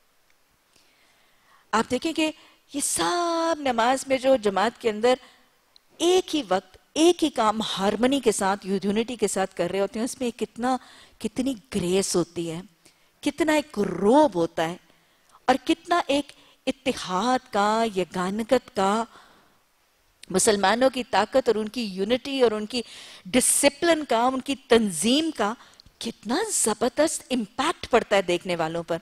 آپ دیکھیں کہ یہ سب نماز میں جو جماعت کے اندر ایک ہی وقت ایک ہی کام ہارمنی کے ساتھ, یونٹی کے ساتھ کر رہے ہوتے ہیں, اس میں کتنی گریس ہوتی ہے, کتنا ایک روب ہوتا ہے, اور کتنا ایک اتحاد کا, یگانگت کا, مسلمانوں کی طاقت اور ان کی یونٹی اور ان کی ڈسپلن کا, ان کی تنظیم کا کتنا زبردست امپیکٹ پڑتا ہے دیکھنے والوں پر.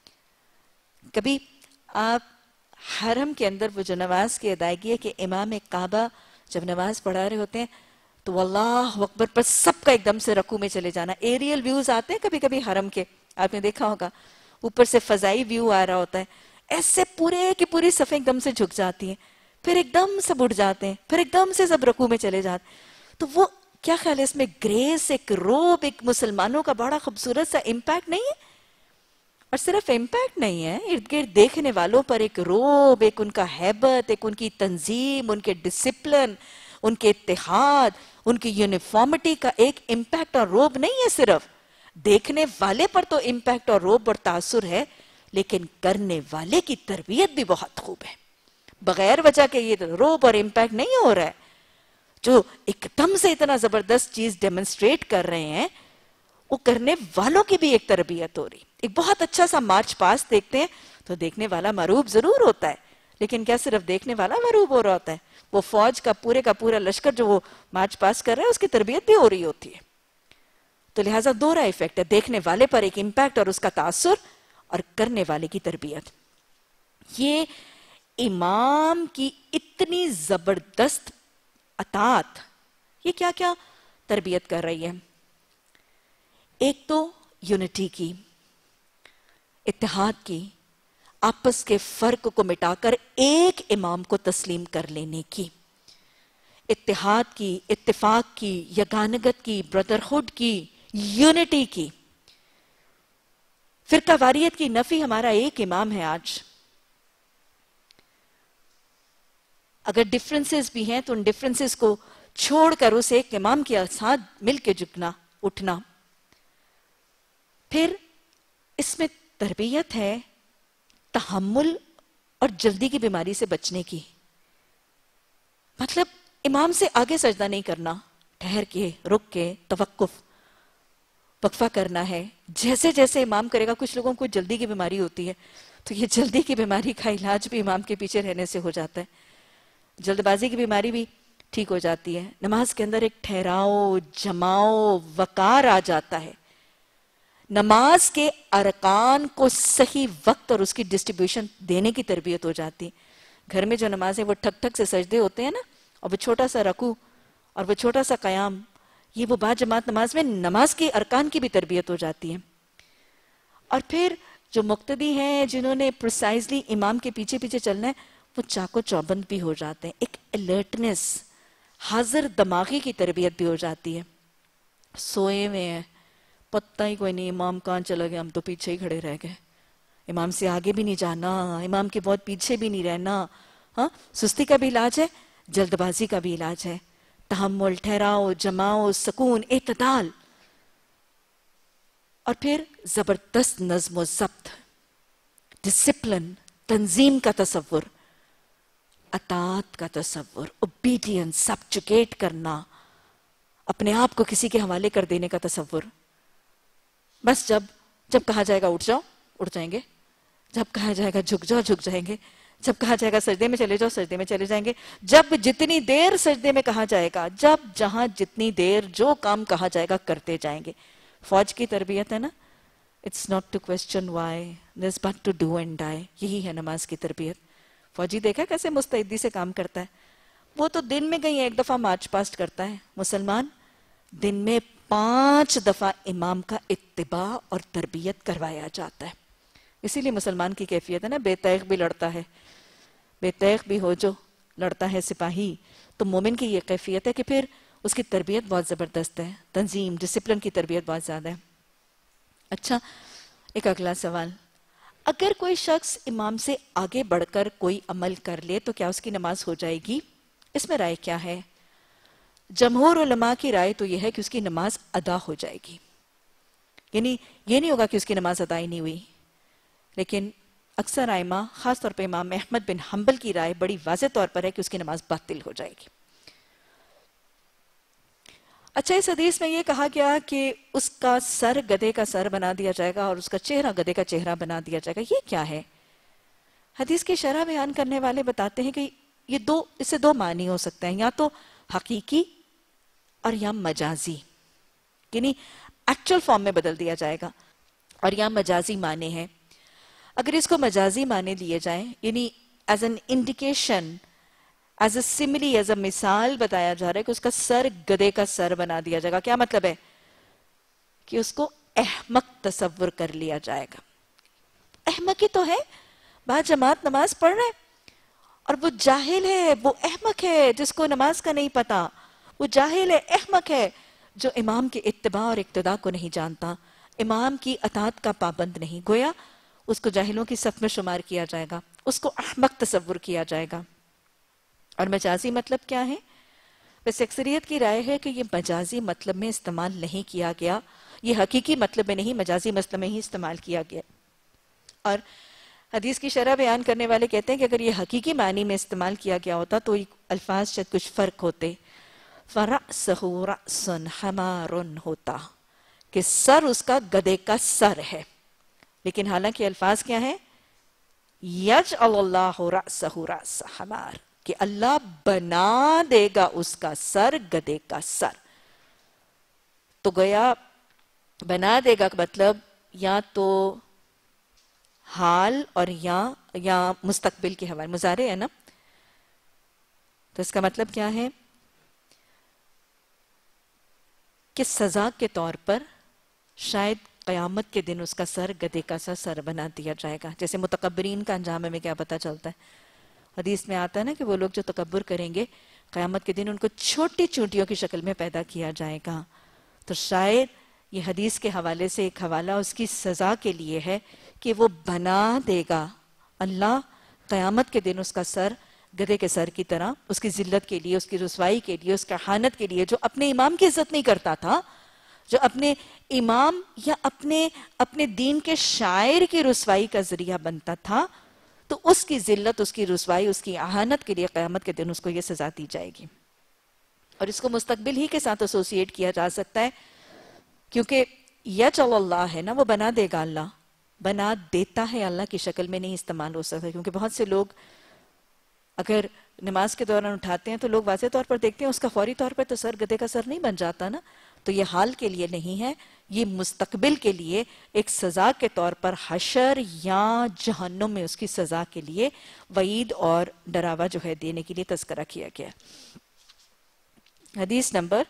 کبھی آپ حرم کے اندر وہ جو نماز کی ادائیگی ہے کہ امام کعبہ جب نماز پڑھا رہے ہوتے ہیں تو اللہ اکبر پر سب کا ایک دم سے رکوع میں چلے جانا. ایریل ویوز آتے ہیں کبھی کبھی حرم کے, آپ نے دیکھا ہوگا, اوپر سے فضائی ویو آ رہا ہوتا ہے, ایسے پورے کی پوری صفیں ایک دم سے جھک جاتی ہیں, پھر ایک دم سے اٹھ جاتے ہیں, پھر ایک دم سے سب رکوع میں چلے جاتے ہیں. تو وہ کیا خیال ہے, اس میں گریس, ایک روب, ایک مسلمانوں کا بڑا خوبصورت سا امپیکٹ نہیں ہے؟ اور صرف امپیکٹ نہیں ہے, ارد گرد دیکھنے والوں پر ایک روب, ایک ان کا ہیبت, ایک ان کی تنظیم, ان کے ڈسپلن, ان کے اتحاد, ان کی یونیفارمٹی کا ایک امپیکٹ اور روب نہیں ہے. صرف دیکھنے والے پر تو امپیکٹ اور روب اور تاثر ہے, لیکن کرنے والے کی تربیت بھی بہت خوب ہے. بغیر وجہ کے یہ روب اور امپیکٹ نہیں ہو رہا ہے. جو ایک دم سے اتنا زبردست چیز ڈیمنسٹریٹ کر رہے ہیں, وہ کرنے والوں کی بھی ایک تربیت ہو رہی. ایک بہت اچھا سا مارچ پاس دیکھتے ہیں تو دیکھنے والا مروب ضرور ہوتا ہے, لیکن کیا صرف دیکھنے والا مروب ہو رہا ہوتا ہے؟ وہ فوج کا پورا لشکر جو وہ مارچ پاس کر رہا ہے اس کی تربیت بھی ہو رہی ہوتی ہے. تو لہٰذا دو رہا ایفیکٹ ہے, دیکھنے والے پر ایک امپیکٹ اور اس کا تاثر, اور کرنے والے کی تربیت. یہ امام کی اتنی زبردست اطاعت یہ کیا کیا تربیت کر رہی ہے. ایک تو یونٹی کی, اتحاد کی, آپس کے فرق کو مٹا کر ایک امام کو تسلیم کر لینے کی, اتحاد کی, اتفاق کی, یگانگت کی, بردرہڈ کی, یونٹی کی. فرقہ واریت کی نفی, ہمارا ایک امام ہے آج. اگر ڈفرنسز بھی ہیں تو ان ڈفرنسز کو چھوڑ کر اس ایک امام کے ساتھ مل کے جھکنا, اٹھنا. پھر اس میں تربیت ہے تحمل اور جلدی کی بیماری سے بچنے کی. مطلب امام سے آگے سجدہ نہیں کرنا, ٹھہر کے, رک کے, توقف, وقفہ کرنا ہے. جیسے جیسے امام کرے گا, کچھ لوگوں کو جلدی کی بیماری ہوتی ہے تو یہ جلدی کی بیماری کا علاج بھی امام کے پیچھے رہنے سے ہو جاتا ہے. جلد بازی کی بیماری بھی ٹھیک ہو جاتی ہے. نماز کے اندر ایک ٹھہراؤ, جماؤ, وقار آ جاتا ہے. نماز کے ارکان کو صحیح وقت اور اس کی ڈسٹریبیوشن دینے کی تربیت ہو جاتی. گھر میں جو نمازیں وہ ٹھک ٹھک سے سجدے ہوتے ہیں نا, اور وہ چھوٹا سا رکوع اور وہ چھوٹا سا قیام, یہ وہ با جماعت نماز میں نماز کے ارکان کی بھی تربیت ہو جاتی ہے. اور پھر جو مقتدی ہیں جنہوں نے پریسائزلی امام کے پیچھے پیچھے چلنا ہے, وہ چاق و چوبند بھی ہو جاتے ہیں. ایک الرٹنس, حاضر دماغی کی تربیت بھی ہو جاتی ہے. سوئے ہوئے ہیں, پتہ ہی کوئی نہیں امام کہاں چلا گیا, ہم تو پیچھے ہی کھڑے رہ گئے, امام سے آگے بھی نہیں جانا, امام کے بہت پیچھے بھی نہیں رہنا. ہاں, سستی کا بھی علاج ہے, جلد بازی کا بھی علاج ہے. تحمل, ٹھہراؤ, جماؤ, سکون, اعتدال, اور پھر زبردست نظم و ضبط, ڈسپلن, تنظیم کا تصور, اطاعت کا تصور, اوبیڈینس, سبجوگیٹ کرنا, اپنے آپ کو کسی کے حوالے کر دینے کا تصور. بس جب کہا جائے گا اٹھ جاؤ, اٹھ جائیں گے. جب کہا جائے گا جھک جاؤ, جھک جائیں گے. جب کہا جائے گا سجدے میں چلے جاؤ, سجدے میں چلے جائیں گے. جب جتنی دیر سجدے میں کہا جائے گا, جہاں جتنی دیر جو کام کہا جائے گا کرتے جائیں گے. فوج کی تربیت ہے نا, it's not to question why, there's but to do and die. یہی ہے نماز کی تربیت. فوجی دیکھا کیسے مستعدی سے کام کرتا ہے, وہ تو دن میں کہیں ایک دفعہ مارچ پاسٹ کرتا ہے، مسلمان دن میں 5 دفعہ امام کا اتباع اور تربیت کروایا جاتا ہے. اسی لیے مسلمان کی کیفیت ہے نا، بے تیغ بھی لڑتا ہے، بے تیغ بھی ہو جو لڑتا ہے سپاہی. تو مومن کی یہ کیفیت ہے کہ پھر اس کی تربیت بہت زبردست ہے، تنظیم ڈسپلن کی تربیت بہت زیادہ ہے. اچھا، ایک اگلا سوال، اگر کوئی شخص امام سے آگے بڑھ کر کوئی عمل کر لے تو کیا اس کی نماز ہو جائے گی؟ اس میں رائے کیا ہے؟ جمہور علماء کی رائے تو یہ ہے کہ اس کی نماز ادا ہو جائے گی، یعنی یہ نہیں ہوگا کہ اس کی نماز ادا ہی نہیں ہوئی. لیکن اکثر ائمہ، خاص طور پہ امام احمد بن حنبل کی رائے بڑی واضح طور پر ہے کہ اس کی نماز باطل ہو جائے گی. اچھا، اس حدیث میں یہ کہا گیا کہ اس کا سر گدھے کا سر بنا دیا جائے گا اور اس کا چہرہ گدھے کا چہرہ بنا دیا جائے گا، یہ کیا ہے؟ حدیث کی شرح بیان کرنے والے بتاتے ہیں کہ اس سے دو معنی ہو سکتے ہیں، یا تو حقیقی اور یا مجازی، یعنی ایکچول فارم میں بدل دیا جائے گا، اور یا مجازی معنی ہے. اگر اس کو مجازی معنی لیے جائیں، یعنی as an indication, as a simile, as a مثال بتایا جا رہا ہے کہ اس کا سر گدھے کا سر بنا دیا جائے گا. کیا مطلب ہے؟ کہ اس کو احمق تصور کر لیا جائے گا. احمق ہی تو ہے، با جماعت نماز پڑھ رہے اور وہ جاہل ہے، وہ احمق ہے جس کو نماز کا نہیں پتا، وہ جاہل ہے، احمق ہے جو امام کے اتباع اور اقتداء کو نہیں جانتا، امام کی اطاعت کا پابند نہیں. گویا اس کو جاہلوں کی صف میں شمار کیا جائے گا، اس کو احمق تصور کیا جائے گا. اور مجازی مطلب کیا ہے؟ ویسے اکثریت کی رائے ہے کہ یہ مجازی مطلب میں استعمال نہیں کیا گیا، یہ حقیقی مطلب میں نہیں، مجازی مطلب میں ہی استعمال کیا گیا. اور حدیث کی شرح بیان کرنے والے کہتے ہیں کہ اگر یہ حقیقی معنی میں استعمال کیا گیا ہوتا تو الفاظ شاید کچھ فرق ہوتے. فَرَأْسَهُ رَأْسٌ حَمَارٌ ہوتا، کہ سر اس کا گدھے کا سر ہے. لیکن حالانکہ الفاظ کیا ہیں؟ یجعل اللہ رأسہ رأس حمار، کہ اللہ بنا دے گا اس کا سر گدھے کا سر. تو گویا بنا دے گا مطلب یا تو حال اور یا مستقبل کے حوالے، مضارع ہے نا. تو اس کا مطلب کیا ہے؟ کہ سزا کے طور پر شاید قیامت کے دن اس کا سر گدھے کا سر بنا دیا جائے گا. جیسے متکبرین کا انجام ہمیں کیا پتہ چلتا ہے؟ حدیث میں آتا ہے نا کہ وہ لوگ جو تکبر کریں گے قیامت کے دن ان کو چھوٹی چونٹیوں کی شکل میں پیدا کیا جائے گا. تو شاید یہ حدیث کے حوالے سے ایک حوالہ اس کی سزا کے لیے ہے کہ وہ بنا دے گا اللہ قیامت کے دن اس کا سر گدھے کے سر کی طرح، اس کی ذلت کے لیے، اس کی رسوائی کے لیے، اس کا احانت کے لیے. جو اپنے امام کی عزت نہیں کرتا تھا، جو اپنے امام یا اپنے دین کے شاعر کی رسوائی کا ذریعہ بنتا تھا، تو اس کی ذلت، اس کی رسوائی، اس کی احانت کے لیے قیامت کے دن اس کو یہ سزا دی جائے گی. اور اس کو مستقبل ہی کے ساتھ ایسوسیٹ کیا جا سکتا ہے، کیونکہ یجعل اللہ ہے نا، وہ بنا دے گا، اللہ بنا دیتا ہے، اللہ کی شکل میں نہیں استعمال ہو سکتا. کیونکہ بہت سے لوگ اگر نماز کے دوران اٹھاتے ہیں تو لوگ واضح طور پر دیکھتے ہیں اس کا فوری طور پر تو سر گدھے کا سر نہیں بن جاتا نا. تو یہ حال کے لیے نہیں ہے، یہ مستقبل کے لیے ایک سزا کے طور پر حشر یا جہنم میں اس کی سزا کے لیے وعید اور ڈراوا جو ہے دینے کے لیے تذکرہ کیا گیا. حدیث نمبر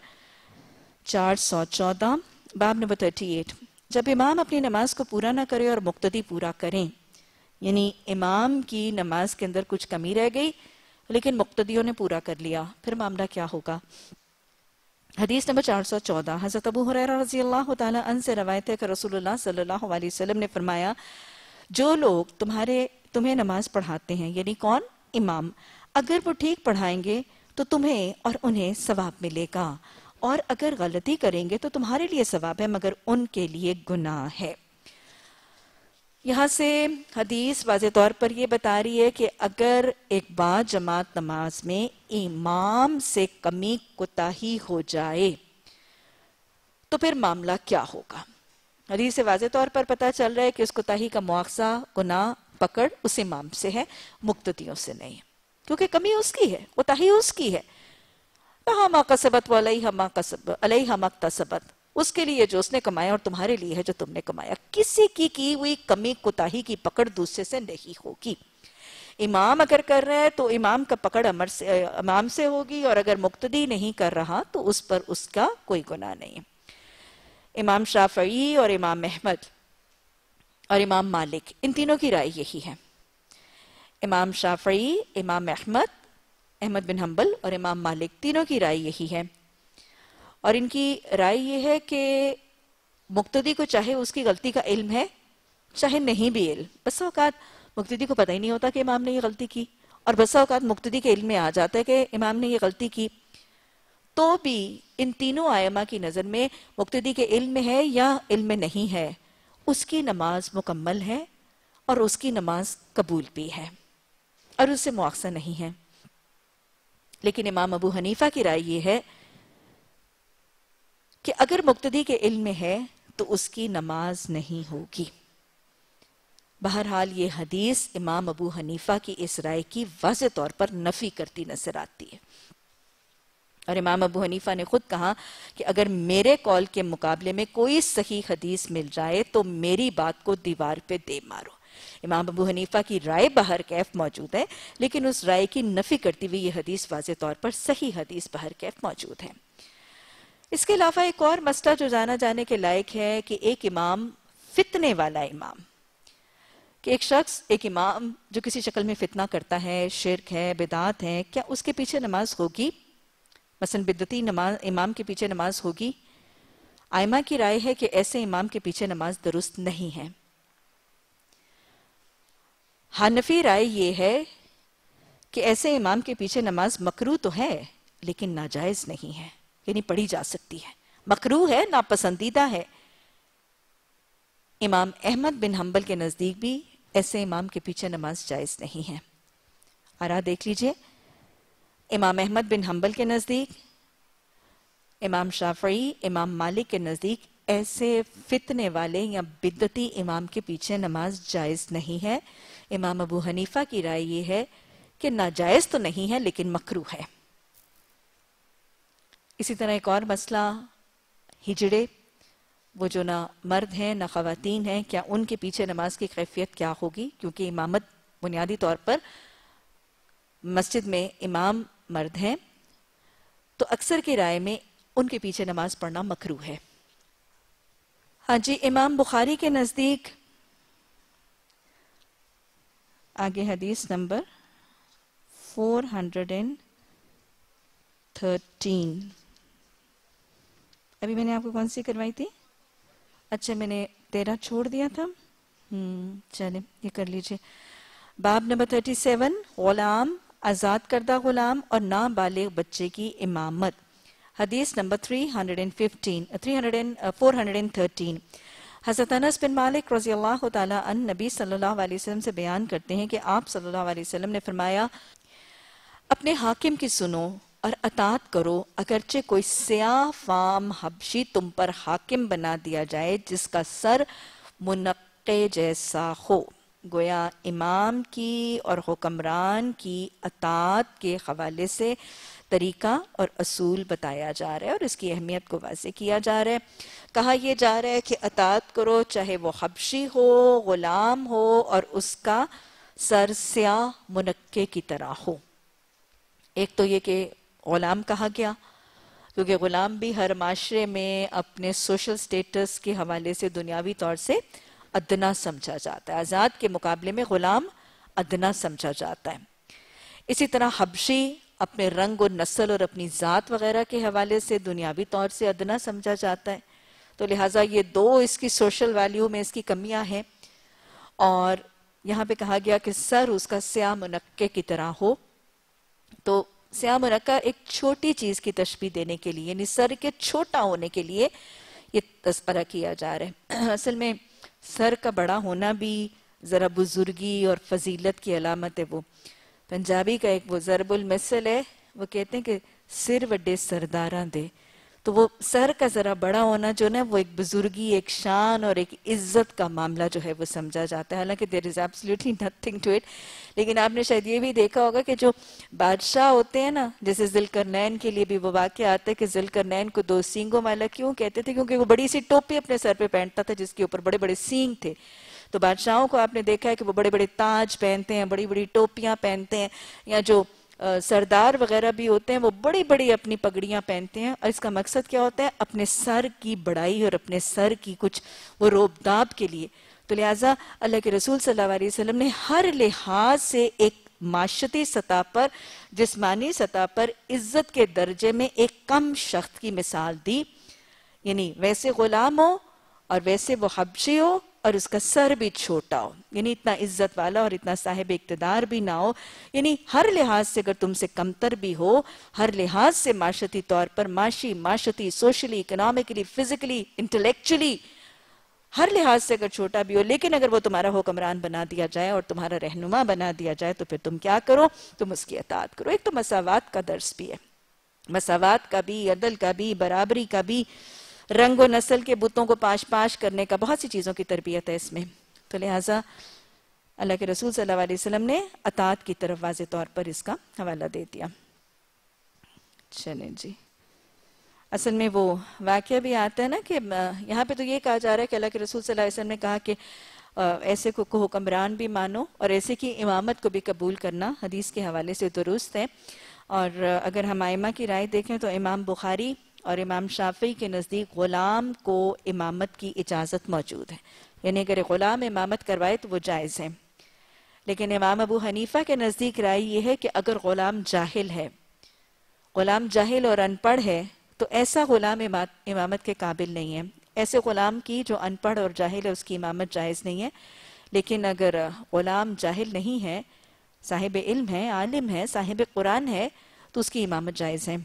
414، باب نمبر 38. جب امام اپنی نماز کو پورا نہ کرے اور مقتدی پورا کریں، یعنی امام کی نماز کے اندر کچھ کمی رہ گئی لیکن مقتدیوں نے پورا کر لیا، پھر معاملہ کیا ہوگا؟ حدیث نمبر 414، حضرت ابو ہریرہ رضی اللہ تعالیٰ عنہ سے روایت ہے کہ رسول اللہ صلی اللہ علیہ وسلم نے فرمایا، جو لوگ تمہیں نماز پڑھاتے ہیں، یعنی کون؟ امام، اگر وہ ٹھیک پڑھائیں گے تو تمہیں اور انہیں ثواب ملے گا، اور اگر غلطی کریں گے تو تمہارے لیے ثواب ہے مگر ان کے لیے گناہ ہے. یہاں سے حدیث واضح طور پر یہ بتا رہی ہے کہ اگر ایک با جماعت نماز میں امام سے کمی کوتاہی ہو جائے تو پھر معاملہ کیا ہوگا؟ حدیث سے واضح طور پر پتہ چل رہا ہے کہ اس کوتاہی کا مواخذہ، گناہ، پکڑ اس امام سے ہے، مقتدیوں سے نہیں، کیونکہ کمی اس کی ہے، کوتاہی اس کی ہے. لہا ما کسبت وعلیہا ما اکتسبت، اس کے لیے جو اس نے کمایا اور تمہارے لیے ہے جو تم نے کمایا. کسی کی ہوئی کمی کوتاہی کی پکڑ دوسرے سے نہیں ہوگی. امام اگر کر رہا ہے تو امام کا پکڑ امام سے ہوگی، اور اگر مقتدی نہیں کر رہا تو اس پر اس کا کوئی گناہ نہیں ہے۔ امام شافعی اور امام احمد اور امام مالک، ان تینوں کی رائے یہی ہے۔ امام شافعی، امام احمد بن حنبل اور امام مالک، تینوں کی رائے یہی ہے، اور ان کی رائے یہ ہے کہ مقتدی کو چاہے اس کی غلطی کا علم ہے چاہے نہیں بھی علم، بس اوقات مقتدی کو پتہ ہی نہیں ہوتا کہ امام نے یہ غلطی کی، اور بسا اوقات مقتدی کے علم میں آ جاتا ہے کہ امام نے یہ غلطی کی، تو بھی ان تینوں ائمہ کی نظر میں مقتدی کے علم میں ہے یا علم میں نہیں ہے، اس کی نماز مکمل ہے اور اس کی نماز قبول بھی ہے اور اس سے مواخذہ نہیں ہے۔ لیکن امام ابو حنیفہ کی رائے یہ ہے کہ اگر مقتدی کے علم میں ہے تو اس کی نماز نہیں ہوگی۔ بہرحال یہ حدیث امام ابو حنیفہ کی اس رائے کی واضح طور پر نفی کرتی نظر آتی ہے، اور امام ابو حنیفہ نے خود کہا کہ اگر میرے قول کے مقابلے میں کوئی صحیح حدیث مل جائے تو میری بات کو دیوار پہ دے مارو۔ امام ابو حنیفہ کی رائے بہر کیف موجود ہے، لیکن اس رائے کی نفی کرتی ہوئی یہ حدیث واضح طور پر صحیح حدیث بہر کیف موجود ہے۔ اس کے علاوہ ایک اور مسئلہ جو جانا جانے کے لائق ہے کہ ایک امام، فتنے والا امام، کہ ایک شخص، ایک امام جو کسی شکل میں فتنہ کرتا ہے، شرک ہے، بدعات ہے، کیا اس کے پیچھے نماز ہوگی؟ مثلا بدعتی امام کے پیچھے نماز ہوگی؟ ائمہ کی رائے ہے کہ ایسے امام کے پیچھے نماز درست نہیں ہے۔ حنفی رائے یہ ہے کہ ایسے امام کے پیچھے نماز مکروہ تو ہے لیکن ناجائز نہیں ہے، یعنی پڑھی جا سکتی ہے، مکروہ ہے، ناپسندیدہ ہے۔ امام احمد بن حنبل کے نزدیک بھی ایسے امام کے پیچھے نماز جائز نہیں ہے۔ آراء دیکھ لیجئے، امام احمد بن حنبل کے نزدیک، امام شافعی، امام مالک کے نزدیک ایسے فتنے والے یا بدعتی امام کے پیچھے نماز جائز نہیں ہے۔ امام ابو حنیفہ کی رائے یہ ہے کہ ناجائز تو نہیں ہے لیکن مکروہ ہے۔ اسی طرح ایک اور مسئلہ، ہجڑے، وہ جو نہ مرد ہیں نہ خواتین ہیں، کیا ان کے پیچھے نماز کی کیفیت کیا ہوگی؟ کیونکہ امامت بنیادی طور پر مسجد میں امام مرد ہیں، تو اکثر کی رائے میں ان کے پیچھے نماز پڑھنا مکروہ ہے۔ ہاں جی، امام بخاری کے نزدیک آگے حدیث نمبر 413، ابھی میں نے آپ کو کون سی کروائی تھی؟ اچھا، میں نے 13 چھوڑ دیا تھا، چلیں یہ کر لیجئے۔ باب نمبر 37، غلام، آزاد کردہ غلام اور نابالغ بچے کی امامت، حدیث نمبر 413۔ حضرت انس بن مالک رضی اللہ تعالیٰ عنہ نبی صلی اللہ علیہ وسلم سے بیان کرتے ہیں کہ آپ صلی اللہ علیہ وسلم نے فرمایا، اپنے حاکم کی سنو اور اطاعت کرو، اگرچہ کوئی سیاہ فام حبشی تم پر حاکم بنا دیا جائے جس کا سر منقے جیسا ہو۔ گویا امام کی اور حکمران کی اطاعت کے حوالے سے طریقہ اور اصول بتایا جا رہا ہے اور اس کی اہمیت کو واضح کیا جا رہا ہے۔ کہا یہ جا رہا ہے کہ اطاعت کرو چاہے وہ حبشی ہو، غلام ہو، اور اس کا سر سیاہ منقے کی طرح ہو۔ ایک تو یہ کہ غلام کہا گیا کیونکہ غلام بھی ہر معاشرے میں اپنے سوشل سٹیٹس کے حوالے سے دنیاوی طور سے ادنا سمجھا جاتا ہے، آزاد کے مقابلے میں غلام ادنا سمجھا جاتا ہے۔ اسی طرح حبشی اپنے رنگ و نسل اور اپنی ذات وغیرہ کے حوالے سے دنیاوی طور سے ادنا سمجھا جاتا ہے، تو لہٰذا یہ دو اس کی سوشل ویلیو میں اس کی کمیاں ہیں۔ اور یہاں پہ کہا گیا کہ سر اس کا سیاہ منقے کی طرح ہو، تو سیاہ منقہ ایک چھوٹی چیز کی تشبیہ دینے کے لیے، یعنی سر کے چھوٹا ہونے کے لیے یہ تذکرہ کیا جا رہا ہے۔ اصل میں سر کا بڑا ہونا بھی ذرا بزرگی اور فضیلت کی علامت ہے۔ وہ پنجابی کا ایک وہ ضرب المثل ہے، وہ کہتے ہیں کہ سر وڈے سرداراں دے، تو وہ سر کا ذرا بڑا ہونا جو نا وہ ایک بزرگی، ایک شان اور ایک عزت کا معاملہ جو ہے وہ سمجھا جاتا ہے، حالانکہ there is absolutely nothing to it. لیکن آپ نے شاید یہ بھی دیکھا ہوگا کہ جو بادشاہ ہوتے ہیں نا، جیسے ذوالقرنین کے لیے بھی وہ واقعہ آتا ہے کہ ذوالقرنین کو 2 سینگوں والا کیوں کہتے تھے؟ کیونکہ وہ بڑی سی ٹوپی اپنے سر پہ پہنتا تھا جس کے اوپر بڑے بڑے سینگ تھے. تو بادشاہوں کو آپ نے دیکھا ہے کہ وہ بڑے بڑے تاج پہنتے ہیں، بڑی بڑی ٹوپیاں پہنتے ہیں، یا جو سردار وغیرہ بھی ہوتے ہیں وہ بڑی بڑی اپنی پگڑیاں پہنتے ہیں، اور اس کا مقصد کیا ہوتا ہے؟ اپنے سر کی بڑائی اور اپنے سر کی کچھ وہ روبداب کے لیے. تو لہٰذا اللہ کے رسول صلی اللہ علیہ وسلم نے ہر لحاظ سے ایک معاشرتی سطح پر، جسمانی سطح پر عزت کے درجے میں ایک کم شخص کی مثال دی. یعنی ویسے غلام ہو اور ویسے وہ حبشی ہو اور اس کا سر بھی چھوٹا ہو، یعنی اتنا عزت والا اور اتنا صاحب اقتدار بھی نہ ہو، یعنی ہر لحاظ سے اگر تم سے کمتر بھی ہو، ہر لحاظ سے معاشرتی طور پر، معاشرتی، سوشلی، اکنامکلی، فزیکلی، انٹلیکچولی، ہر لحاظ سے اگر چھوٹا بھی ہو، لیکن اگر وہ تمہارا حکمران بنا دیا جائے اور تمہارا رہنما بنا دیا جائے تو پھر تم کیا کرو؟ تم اس کی اطاعت کرو. ایک تو مساوات کا درس بھی ہے، مساوات کا بھی، عدل کا بھی، برابری کا بھی، رنگ و نسل کے بتوں کو پاش کرنے کا، بہت سی چیزوں کی تربیت ہے اس میں. تو لہٰذا اللہ کے رسول صلی اللہ علیہ وسلم نے اطاعت کی طرف واضح طور پر اس کا حوالہ دے دیا. چلیں جی، اصل میں وہ واقعہ بھی آتا ہے نا کہ یہاں پہ تو یہ کہا جا رہا ہے کہ اللہ کے رسول صلی اللہ علیہ وسلم نے کہا کہ ایسے کو حکمران بھی مانو اور ایسے کی امامت کو بھی قبول کرنا حدیث کے حوالے سے درست ہے. اور اگر ہم ائمہ کی رائے دیکھیں تو امام بخاری اور امام شافعی کے نزدیک غلام کو امامت کی اجازت موجود ہے، یعنی اگر غلام امامت کروائے تو وہ جائز ہے. لیکن امام ابو حنیفہ کے نزدیک رائے یہ ہے کہ اگر غلام جاہل ہے، غلام جاہل اور ان پڑھ ہے تو ایسا غلام امامت کے قابل نہیں ہے. ایسے غلام کی جو ان پڑھ اور جاہل ہے اس کی امامت جائز نہیں ہے. لیکن اگر غلام جاہل نہیں ہے، صاحب علم ہے، عالم ہے، صاحب قرآن ہے، تو اس کی امامت جائز ہے.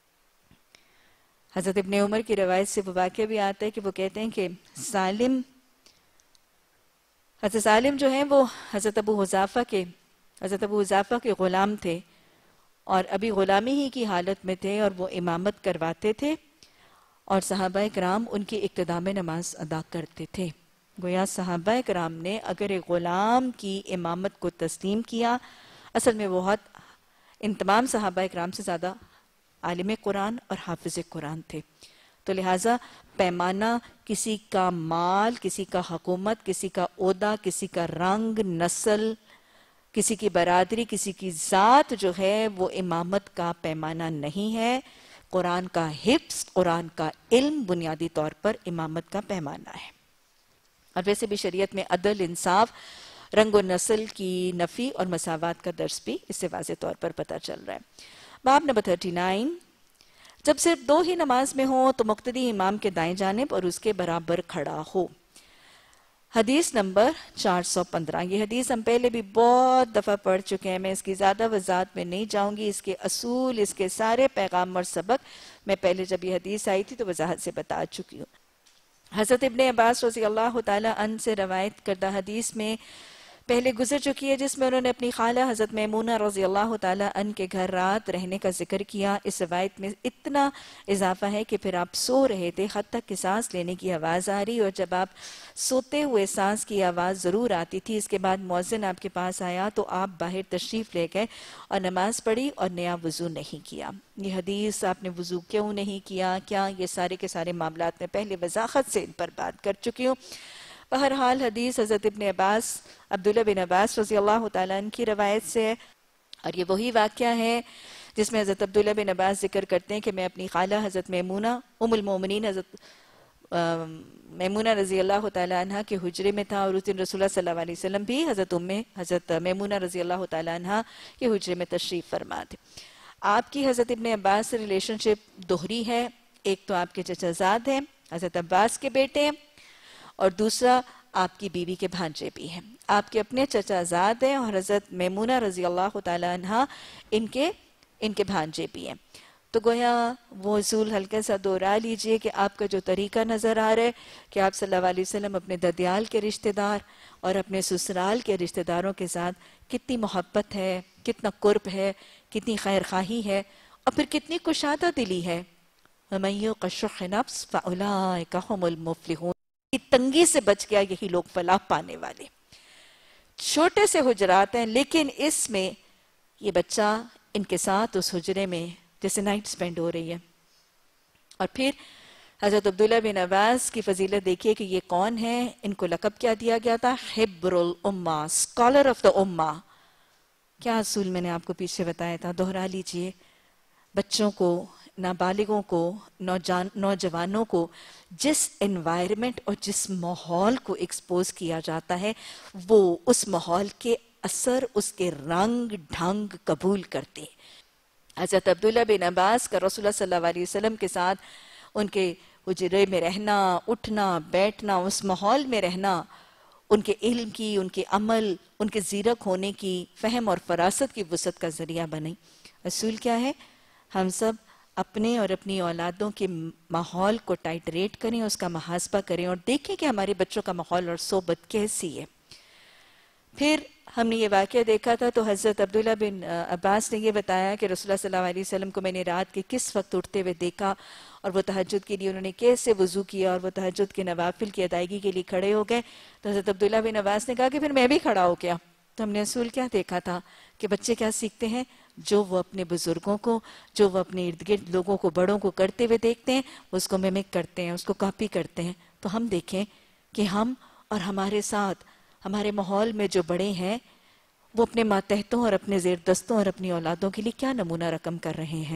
حضرت ابن عمر کی روایت سے وہ واقعہ بھی آتا ہے کہ وہ کہتے ہیں کہ حضرت سالم جو ہیں وہ حضرت ابو حذافہ کے غلام تھے اور ابھی غلامی ہی کی حالت میں تھے، اور وہ امامت کرواتے تھے اور صحابہ کرام ان کی اقتداء میں نماز ادا کرتے تھے. گویا صحابہ کرام نے اگر ایک غلام کی امامت کو تسلیم کیا، اصل میں وہ ان تمام صحابہ کرام سے زیادہ عالم قرآن اور حافظ قرآن تھے. تو لہٰذا پیمانہ کسی کا مال، کسی کا حکومت، کسی کا عہدہ، کسی کا رنگ، نسل، کسی کی برادری، کسی کی ذات جو ہے وہ امامت کا پیمانہ نہیں ہے. قرآن کا حفظ، قرآن کا علم بنیادی طور پر امامت کا پیمانہ ہے. اور ویسے بھی شریعت میں عدل، انصاف، رنگ و نسل کی نفی اور مساوات کا درس بھی اس سے واضح طور پر پتہ چل رہا ہے. باب نمبر 39، جب صرف 2 ہی نماز میں ہوں تو مقتدی امام کے دائیں جانب اور اس کے برابر کھڑا ہو. حدیث نمبر 415، یہ حدیث ہم پہلے بھی بہت دفعہ پڑھ چکے ہیں، میں اس کی زیادہ وضاحت میں نہیں جاؤں گی. اس کے اصول، اس کے سارے پیغام اور سبق میں پہلے جب یہ حدیث آئی تھی تو وضاحت سے بتا چکی ہوں. حضرت ابن عباس رضی اللہ تعالی عنہ سے روایت کردہ حدیث میں پہلے گزر چکی ہے، جس میں انہوں نے اپنی خالہ حضرت میمونہ رضی اللہ تعالی عنہ کے گھر رات رہنے کا ذکر کیا. اس روایت میں اتنا اضافہ ہے کہ پھر آپ سو رہے تھے حتیٰ کہ سانس لینے کی آواز آ رہی، اور جب آپ سوتے ہوئے سانس کی آواز ضرور آتی تھی. اس کے بعد مؤذن آپ کے پاس آیا تو آپ باہر تشریف لے گئے اور نماز پڑھی اور نیا وضو نہیں کیا. یہ حدیث آپ نے وضو کیوں نہیں کیا، کیا یہ سارے کے سارے معاملات میں پہلے وضاحت سے ان پر بات کر چکی ہوں. بہرحال حدیث حضرت ابن عباس، عبداللہ بن عباس رضی اللہ تعالیٰ عنہ کی روایت سے ہے، اور یہ وہی واقعہ ہے جس میں حضرت عبداللہ بن عباس ذکر کرتے ہیں کہ میں اپنی خالہ حضرت میمونہ ام المومنین حضرت میمونہ رضی اللہ تعالیٰ عنہ کے حجرے میں تھا، اور اس دن رسول اللہ صلی اللہ علیہ وسلم بھی حضرت میمونہ رضی اللہ تعالیٰ عنہ کے حجرے میں تشریف فرما تھے. آپ کی حضرت ابن عباس سے ریلیشن شپ دوہری ہے. ایک تو آپ کے چچا زاد ہیں، حضرت عباس کے بیٹے ہیں، اور دوسرا آپ کی بیوی کے بھانجے بھی ہیں. آپ کے اپنے چچا زاد ہیں اور حضرت میمونہ رضی اللہ تعالی عنہ ان کے بھانجے بھی ہیں. تو گویا وہ اصول ہلکا سا دہرا لیجئے کہ آپ کا جو طریقہ نظر آ رہا ہے کہ آپ صلی اللہ علیہ وسلم اپنے ددیال کے رشتہ دار اور اپنے سسرال کے رشتہ داروں کے ساتھ کتنی محبت ہے، کتنا قرب ہے، کتنی خیر خواہی ہے، اور پھر کتنی کشادہ دلی ہے. وَمَن يُوقَ شُحَّ نَفْسِهِ فَأُولَٰئِكَ هُمُ الْمُفْلِحُونَ، تنگی سے بچ گیا یہی لوگ فلاح پانے والے۔ چھوٹے سے حجرات ہیں، لیکن اس میں یہ بچہ ان کے ساتھ اس حجرے میں جیسے نائٹ سپینڈ ہو رہی ہے۔ اور پھر حضرت عبداللہ بن عباس کی فضیلت دیکھیے کہ یہ کون ہے، ان کو لقب کیا دیا گیا تھا؟ حبر الامہ، اسکالر آف دا امہ۔ کیا اصول میں نے آپ کو پیچھے بتایا تھا، دوہرا لیجئے۔ بچوں کو، نابالغوں کو، نوجوانوں کو جس انوائرمنٹ اور جس ماحول کو ایکسپوز کیا جاتا ہے، وہ اس ماحول کے اثر، اس کے رنگ ڈھنگ قبول کرتے ہیں۔ حضرت عبداللہ بن عباس کا رسول اللہ صلی اللہ علیہ وسلم کے ساتھ ان کے حجرے میں رہنا، اٹھنا بیٹھنا، اس ماحول میں رہنا، ان کے علم کی، ان کے عمل، ان کے زیرک ہونے کی، فہم اور فراست کی وسعت کا ذریعہ بنے۔ اصول کیا ہے؟ ہم سب اپنے اور اپنی اولادوں کے ماحول کو ٹائٹریٹ کریں، اس کا محاسبہ کریں اور دیکھیں کہ ہمارے بچوں کا ماحول اور صحبت کیسی ہے۔ پھر ہم نے یہ واقعہ دیکھا تھا تو حضرت عبداللہ بن عباس نے یہ بتایا کہ رسول اللہ صلی اللہ علیہ وسلم کو میں نے رات کے کس وقت اٹھتے ہوئے دیکھا، اور وہ تہجد کے لیے انہوں نے کیسے وضو کیا اور وہ تہجد کے نوافل کی ادائیگی کے لیے کھڑے ہو گئے۔ تو حضرت عبداللہ بن عباس نے کہا کہ پھر میں بھی کھڑا ہو گیا۔ تو ہم نے اصول کیا دیکھا تھا کہ بچے کیا سیکھتے ہیں؟ جو وہ اپنے بزرگوں کو، جو وہ اپنے ارد گرد لوگوں کو، بڑوں کو کرتے ہوئے دیکھتے ہیں، وہ اس کو میمک کرتے ہیں، اس کو کاپی کرتے ہیں۔ تو ہم دیکھیں کہ ہم اور ہمارے ساتھ ہمارے ماحول میں جو بڑے ہیں وہ اپنے ماتحتوں اور اپنے زیر دستوں اور اپنی اولادوں کے لیے کیا نمونہ رقم کر رہے ہیں،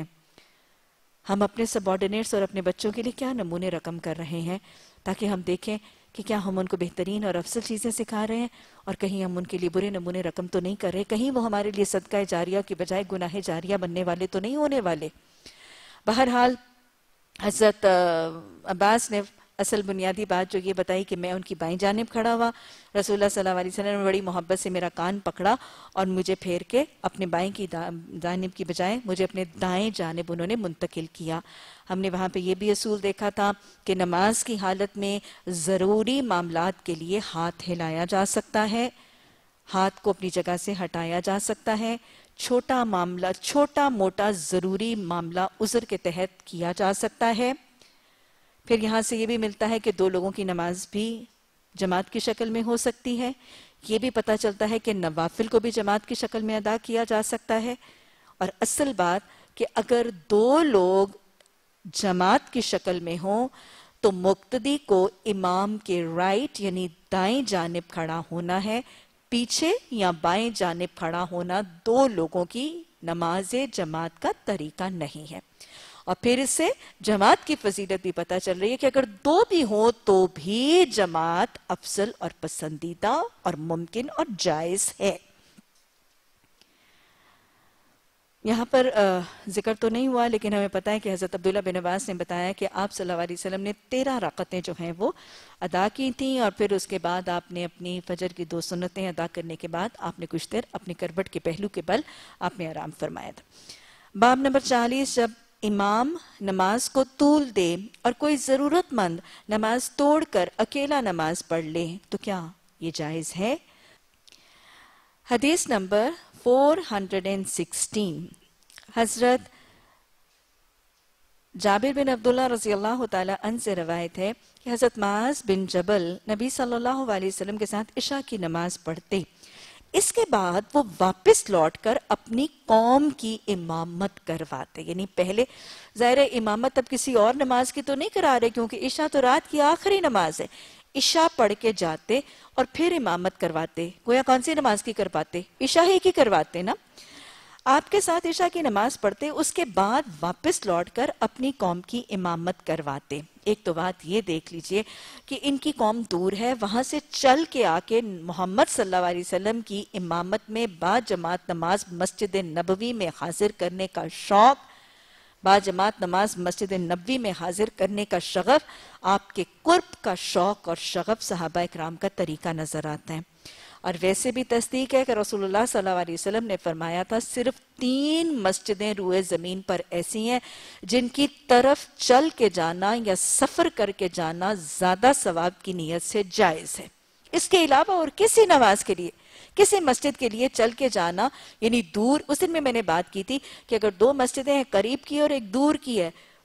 ہم اپنے سبارڈینیٹس اور اپنے بچوں کے لیے کیا نمونے رقم کر رہے ہیں، تاکہ ہم دیکھیں کہ کیا ہم ان کو بہترین اور افضل چیزیں سکھا رہے ہیں اور کہیں ہم ان کے لیے برے نمونے رقم تو نہیں کر رہے، کہیں وہ ہمارے لیے صدقہ جاریہ کی بجائے گناہ جاریہ بننے والے تو نہیں ہونے والے۔ بہرحال حضرت عباس نے اصل بنیادی بات جو یہ بتائی کہ میں ان کی بائیں جانب کھڑا ہوا، رسول اللہ صلی اللہ علیہ وسلم نے بڑی محبت سے میرا کان پکڑا اور مجھے پھیر کے اپنے بائیں کی جانب کی بجائے مجھے اپنے دائیں جانب انہوں نے منتقل کیا۔ ہم نے وہاں پہ یہ بھی اصول دیکھا تھا کہ نماز کی حالت میں ضروری معاملات کے لیے ہاتھ ہلایا جا سکتا ہے، ہاتھ کو اپنی جگہ سے ہٹایا جا سکتا ہے، چھوٹا معاملہ، چھوٹا موٹا ضروری معاملہ عذر کے تحت کیا جا سکتا ہے۔ پھر یہاں سے یہ بھی ملتا ہے کہ دو لوگوں کی نماز بھی جماعت کی شکل میں ہو سکتی ہے، یہ بھی پتہ چلتا ہے کہ نوافل کو بھی جماعت کی شکل میں ادا کیا جا سکتا ہے، اور اصل بات کہ اگر دو لوگ جماعت کی شکل میں ہوں تو مقتدی کو امام کے رائٹ یعنی دائیں جانب کھڑا ہونا ہے، پیچھے یا بائیں جانب کھڑا ہونا دو لوگوں کی نماز جماعت کا طریقہ نہیں ہے۔ اور پھر اس سے جماعت کی فضیلت بھی پتہ چل رہی ہے کہ اگر دو بھی ہوں تو بھی جماعت افضل اور پسندیدہ اور ممکن اور جائز ہے۔ یہاں پر ذکر تو نہیں ہوا لیکن ہمیں پتہ ہے کہ حضرت عبداللہ بن عباس نے بتایا کہ آپ صلی اللہ علیہ وسلم نے 13 رکعتیں جو ہیں وہ ادا کی تھیں، اور پھر اس کے بعد آپ نے اپنی فجر کی 2 سنتیں ادا کرنے کے بعد آپ نے کچھ دیر اپنی کروٹ کے پہلو کے بل آپ نے آرام فرمایا تھا۔ باب نمبر 40، جب امام نماز کو طول دے اور کوئی ضرورت مند نماز توڑ کر اکیلا نماز پڑھ لے تو کیا یہ جائز ہے؟ حدیث نمبر 416، حضرت جابر بن عبداللہ رضی اللہ تعالی عنہ سے روایت ہے کہ حضرت معاذ بن جبل نبی صلی اللہ علیہ وسلم کے ساتھ عشاء کی نماز پڑھتے، اس کے بعد وہ واپس لوٹ کر اپنی قوم کی امامت کرواتے، یعنی پہلے ظاہر امامت اب کسی اور نماز کی تو نہیں کرا رہے کیونکہ عشاء تو رات کی آخری نماز ہے، عشاء پڑھ کے جاتے اور پھر امامت کرواتے، گویا کون سی نماز کی کرواتے؟ عشاء ہی کی کرواتے نا، آپ کے ساتھ عشاء کی نماز پڑھتے، اس کے بعد واپس لوٹ کر اپنی قوم کی امامت کرواتے۔ ایک تو بات یہ دیکھ لیجئے کہ ان کی قوم دور ہے، وہاں سے چل کے آ کے محمد صلی اللہ علیہ وسلم کی امامت میں با جماعت نماز مسجد نبوی میں حاضر کرنے کا شوق، با جماعت نماز مسجد نبوی میں حاضر کرنے کا شغف، آپ کے قرب کا شوق اور شغف صحابہ اکرام کا طریقہ نظر آتا ہے۔ اور ویسے بھی تصدیق ہے کہ رسول اللہ صلی اللہ علیہ وسلم نے فرمایا تھا صرف 3 مسجدیں روئے زمین پر ایسی ہیں جن کی طرف چل کے جانا یا سفر کر کے جانا زیادہ ثواب کی نیت سے جائز ہے۔ اس کے علاوہ اور کسی نماز کے لیے، کسی مسجد کے لیے چل کے جانا یعنی دور، اس دن میں نے بات کی تھی کہ اگر 2 مسجدیں ہیں قریب کی اور ایک دور کی ہے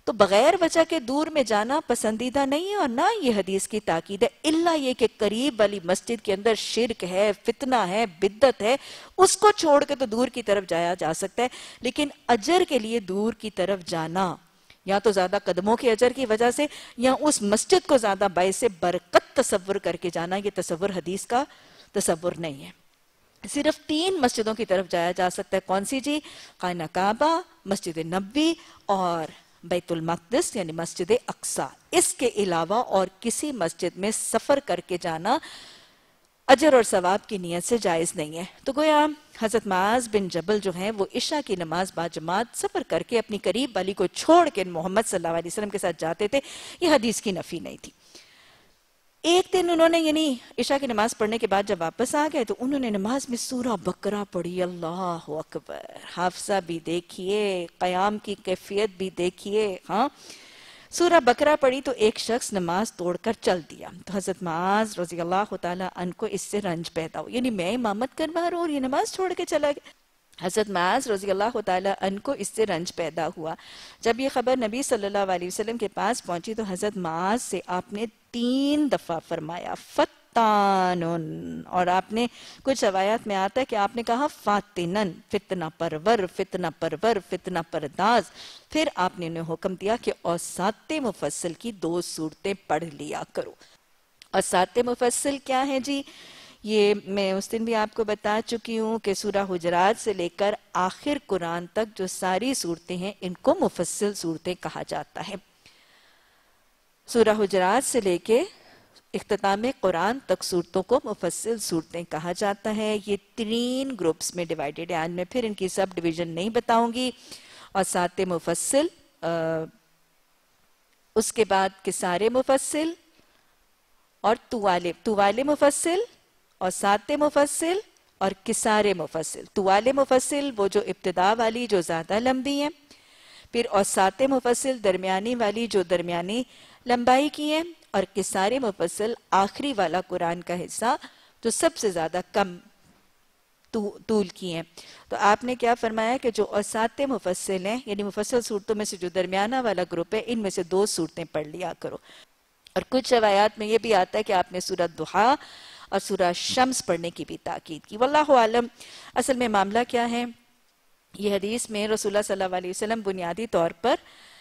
تو بغیر وجہ کے دور میں جانا پسندیدہ نہیں ہے، اور نہ یہ حدیث کی تاکید ہے، الا یہ کہ قریب والی مسجد کے اندر شرک ہے، فتنہ ہے، بدعت ہے، اس کو چھوڑ کے تو دور کی طرف جایا جا سکتا ہے، لیکن اجر کے لیے دور کی طرف جانا یا تو زیادہ قدموں کے اجر کی وجہ سے یا اس مسجد کو زیادہ باعث برکت تصور کر کے جانا، یہ تصور حدیث کا تصور نہیں ہے۔ صرف 3 مسجدوں کی طرف جایا جا سکتا ہے، کون سی جی؟ خانہ کعبہ، مسجد نبوی اور بیت المقدس یعنی مسجد اقصی۔ اس کے علاوہ اور کسی مسجد میں سفر کر کے جانا اجر اور ثواب کی نیت سے جائز نہیں ہے۔ تو گویا حضرت معاذ بن جبل جو ہیں وہ عشاء کی نماز باجماعت سفر کر کے اپنی قریب والی کو چھوڑ کے محمد صلی اللہ علیہ وسلم کے ساتھ جاتے تھے، یہ حدیث کی نفی نہیں تھی۔ ایک دن انہوں نے یعنی عشاء کی نماز پڑھنے کے بعد جب واپس آ گئے تو انہوں نے نماز میں سورہ بقرہ پڑھی، اللہ اکبر، حافظہ بھی دیکھیے، قیام کی کیفیت بھی دیکھیے، ہاں سورہ بقرہ پڑھی تو ایک شخص نماز توڑ کر چل دیا، تو حضرت معاذ رضی اللہ تعالیٰ عنہ کو اس سے رنج پیدا ہو، یعنی میں امامت کروا رہا ہوں اور یہ نماز چھوڑ کے چلا گیا۔ حضرت معاذ رضی اللہ تعالیٰ عنہ کو اس سے رنج پیدا ہوا۔ جب یہ خبر نبی صلی اللہ علیہ وسلم کے پاس پہنچی تو حضرت معاذ سے آپ نے 3 دفعہ فرمایا فتانن، اور آپ نے کچھ روایات میں آتا ہے کہ آپ نے کہا فاتنن، فتنہ پرور، فتنہ پرور، فتنہ پرداز۔ پھر آپ نے انہیں حکم دیا کہ اوساط مفصل کی 2 صورتیں پڑھ لیا کرو۔ اوساط مفصل کیا ہے جی؟ یہ میں اس دن بھی آپ کو بتا چکی ہوں کہ سورہ حجرات سے لے کر آخر قرآن تک جو ساری صورتیں ہیں ان کو مفصل صورتیں کہا جاتا ہے۔ سورہ حجرات سے لے کے اختتام قرآن تک صورتوں کو مفصل صورتیں کہا جاتا ہے۔ یہ 3 گروپس میں ڈیوائیڈڈ ہے، آج میں پھر ان کی سب ڈویژن نہیں بتاؤں گی۔ اور سات مفصل، اس کے بعد کسار مفصل اور طوال مفصل اور سات مفصل اور کسار مفصل۔ طوال مفصل وہ جو ابتدا والی جو زیادہ لمبی ہیں، پھر اوساط مفصل درمیانی والی جو درمیانی لمبائی کی ہیں، اور کسار مفصل آخری والا قرآن کا حصہ جو سب سے زیادہ کم طول کی ہیں۔ تو آپ نے کیا فرمایا کہ جو اوساط مفصل ہیں یعنی مفصل صورتوں میں سے جو درمیانہ والا گروپ ہے، ان میں سے 2 صورتیں پڑھ لیا کرو۔ اور کچھ روایات میں یہ بھی آتا ہے کہ آپ نے سورہ ضحیٰ اور سورہ شمس پڑھنے کی بھی تاکید کی۔ واللہ عالم اصل میں معاملہ کیا ہے، یہ حدیث میں رسول اللہ صلی اللہ علیہ وسلم بنیادی طور پر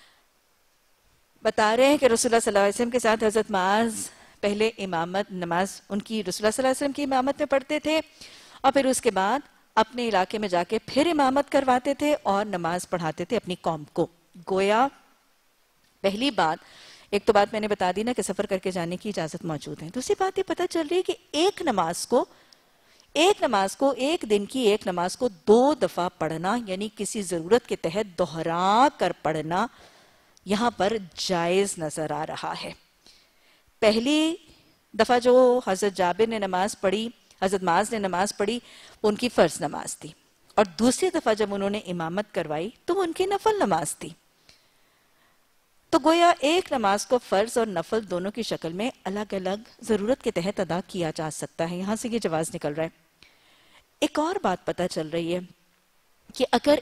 بتا رہے ہیں کہ رسول اللہ صلی اللہ علیہ وسلم کے ساتھ حضرت معاذ پہلے امامت نماز ان کی رسول اللہ صلی اللہ علیہ وسلم کی امامت میں پڑھتے تھے، اور پھر اس کے بعد اپنے علاقے میں جا کے پھر امامت کرواتے تھے اور نماز پڑھاتے تھے اپنی قوم کو۔ گویا پہلی بات، ایک تو بات میں نے بتا دی نا کہ سفر کر کے جانے کی اجازت موجود ہے، دوسری بات یہ پتہ چل رہی ہے کہ ایک نماز کو ایک دن کی ایک نماز کو 2 دفعہ پڑھنا یعنی کسی ضرورت کے تحت دہرا کر پڑھنا یہاں پر جائز نظر آ رہا ہے۔ پہلی دفعہ جو حضرت جابر نے نماز پڑھی، حضرت معاذ نے نماز پڑھی، وہ ان کی فرض نماز تھی، اور دوسری دفعہ جب انہوں نے امامت کروائی تو وہ ان کی نفل نماز تھی۔ تو گویا ایک نماز کو فرض اور نفل دونوں کی شکل میں الگ الگ ضرورت کے تحت ادا کیا جا سکتا ہے، یہاں سے یہ جواز نکل رہا ہے۔ ایک اور بات پتہ چل رہی ہے کہ اگر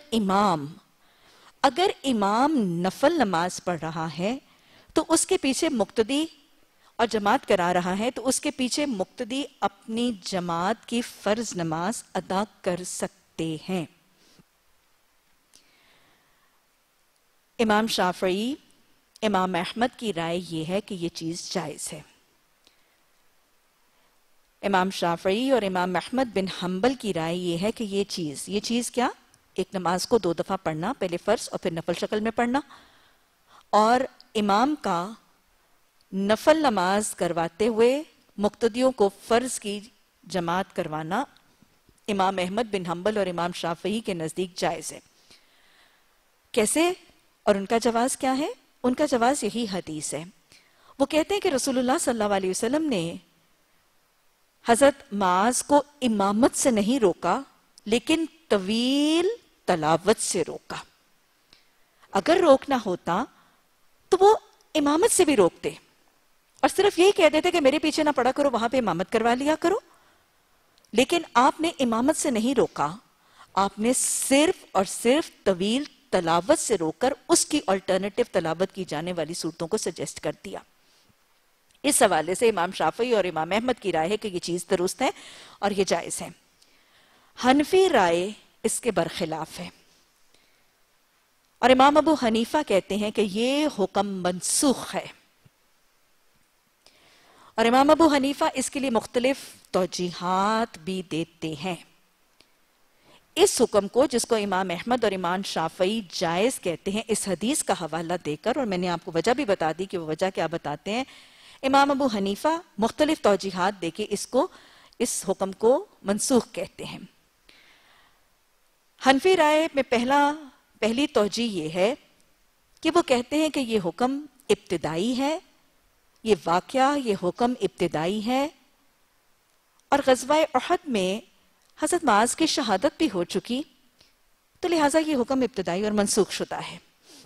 امام نفل نماز پڑھ رہا ہے تو اس کے پیچھے مقتدی اور جماعت کرا رہا ہے تو اس کے پیچھے مقتدی اپنی جماعت کی فرض نماز ادا کر سکتے ہیں۔ امام شافعی، امام احمد کی رائے یہ ہے کہ یہ چیز جائز ہے۔ امام شافعی اور امام احمد بن حنبل کی رائے یہ ہے کہ یہ چیز کیا؟ ایک نماز کو 2 دفعہ پڑھنا، پہلے فرض اور پھر نفل شکل میں پڑھنا، اور امام کا نفل نماز کرواتے ہوئے مقتدیوں کو فرض کی جماعت کروانا امام احمد بن حنبل اور امام شافعی کے نزدیک جائز ہے۔ کیسے؟ اور ان کا جواز کیا ہے؟ ان کا جواز یہی حدیث ہے۔ وہ کہتے ہیں کہ رسول اللہ صلی اللہ علیہ وسلم نے حضرت معاذ کو امامت سے نہیں روکا لیکن طویل تلاوت سے روکا۔ اگر روکنا ہوتا تو وہ امامت سے بھی روکتے اور صرف یہی کہہ دیتے کہ میرے پیچھے نہ پڑا کرو، وہاں پہ امامت کروا لیا کرو، لیکن آپ نے امامت سے نہیں روکا، آپ نے صرف اور صرف طویل تلاوت سے روک کر اس کی الٹرنیٹو تلاوت کی جانے والی صورتوں کو سجیسٹ کر دیا۔ اس حوالے سے امام شافعی اور امام احمد کی رائے ہے کہ یہ چیز درست ہے اور یہ جائز ہے۔ حنفی رائے اس کے برخلاف ہے، اور امام ابو حنیفہ کہتے ہیں کہ یہ حکم منسوخ ہے، اور امام ابو حنیفہ اس کے لیے مختلف توجیحات بھی دیتے ہیں۔ اس حکم کو، جس کو امام احمد اور امام شافعی جائز کہتے ہیں، اس حدیث کا حوالہ دے کر، اور میں نے آپ کو وجہ بھی بتا دی کہ وہ وجہ کیا بتاتے ہیں، امام ابو حنیفہ مختلف توجیحات دے کے اس حکم کو منسوخ کہتے ہیں۔ حنفی رائے میں پہلی توجیہ یہ ہے کہ وہ کہتے ہیں کہ یہ حکم ابتدائی ہے، یہ واقعہ، یہ حکم ابتدائی ہے، اور غزوہ احد میں حضرت معاذ کی شہادت بھی ہو چکی، تو لہٰذا یہ حکم ابتدائی اور منسوخ شدہ ہے۔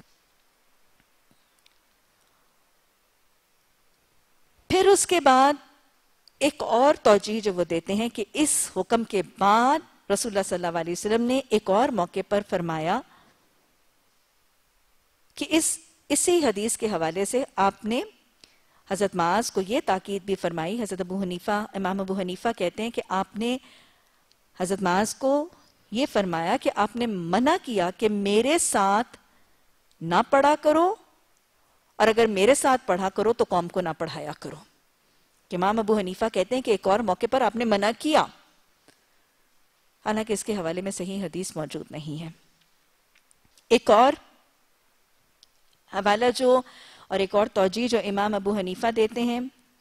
پھر اس کے بعد ایک اور توجیہ جو وہ دیتے ہیں کہ اس حکم کے بعد رسول اللہ صلی اللہ علیہ وسلم نے ایک اور موقع پر فرمایا کہ اسی حدیث کے حوالے سے آپ نے حضرت معاذ کو یہ تاکید بھی فرمائی۔ امام ابو حنیفہ کہتے ہیں کہ آپ نے حضرت معاذ کو یہ فرمایا کہ آپ نے منع کیا کہ میرے ساتھ نہ پڑھا کرو، اور اگر میرے ساتھ پڑھا کرو تو قوم کو نہ پڑھایا کرو۔ کہ امام ابو حنیفہ کہتے ہیں کہ ایک اور موقع پر آپ نے منع کیا، حالانکہ اس کے حوالے میں صحیح حدیث موجود نہیں ہے۔ ایک اور حوالہ اور ایک اور توجیہ جو امام ابو حنیفہ دیتے ہیں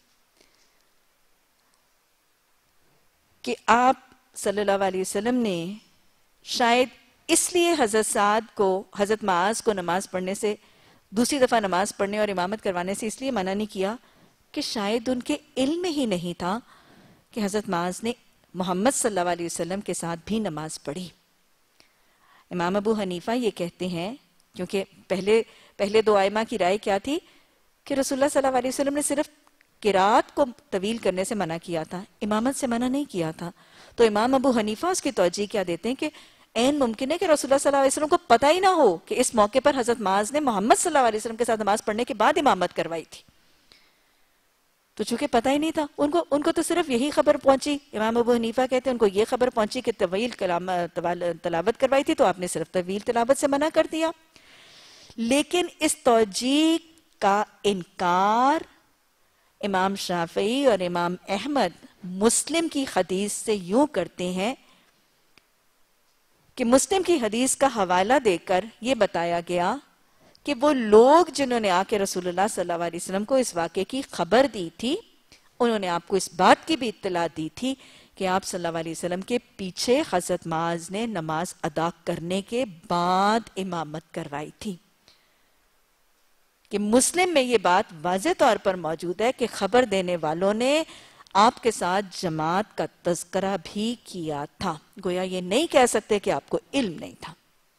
کہ آپ صلی اللہ علیہ وسلم نے شاید اس لیے حضرت معاذ کو نماز پڑھنے سے، دوسری دفعہ نماز پڑھنے اور امامت کروانے سے اس لیے منع نہیں کیا کہ شاید ان کے علم میں ہی نہیں تھا کہ حضرت معاذ نے محمد صلی اللہ علیہ وسلم کے ساتھ بھی نماز پڑھی۔ امام ابو حنیفہ یہ کہتے ہیں، کیونکہ پہلے دو ائمہ کی رائے کیا تھی کہ رسول اللہ صلی اللہ علیہ وسلم نے صرف قرات کو طویل کرنے سے منع کیا تھا، امامت سے منع نہیں کیا تھا، تو امام ابو حنیفہ اس کی توجیہ کیا دیتے ہیں کہ عین ممکن ہے کہ رسول اللہ صلی اللہ علیہ وسلم کو پتہ ہی نہ ہو کہ اس موقع پر حضرت معاذ نے محمد صلی اللہ علیہ وسلم کے ساتھ نماز پڑھنے کے بعد امامت کروائی تھی، تو چونکہ پتہ ہی نہیں تھا ان کو تو صرف یہی خبر پہنچی۔ امام ابو حنیفہ کہتے ہیں ان کو یہ خبر پہنچی کہ طویل تلاوت کروائی تھی، تو آپ نے صرف طویل تلاوت سے منع کر دیا۔ لیکن اس توجیہ کا انکار امام شافعی اور امام احمد مسلم کی حدیث سے یوں کرتے ہیں کہ مسلم کی حدیث کا حوالہ دے کر یہ بتایا گیا کہ وہ لوگ جنہوں نے آ کے رسول اللہ صلی اللہ علیہ وسلم کو اس واقعے کی خبر دی تھی، انہوں نے آپ کو اس بات کی بھی اطلاع دی تھی کہ آپ صلی اللہ علیہ وسلم کے پیچھے حضرت معاذ نے نماز ادا کرنے کے بعد امامت کروائی تھی۔ کہ مسلم میں یہ بات واضح طور پر موجود ہے کہ خبر دینے والوں نے آپ کے ساتھ جماعت کا تذکرہ بھی کیا تھا، گویا یہ نہیں کہہ سکتے کہ آپ کو علم نہیں تھا۔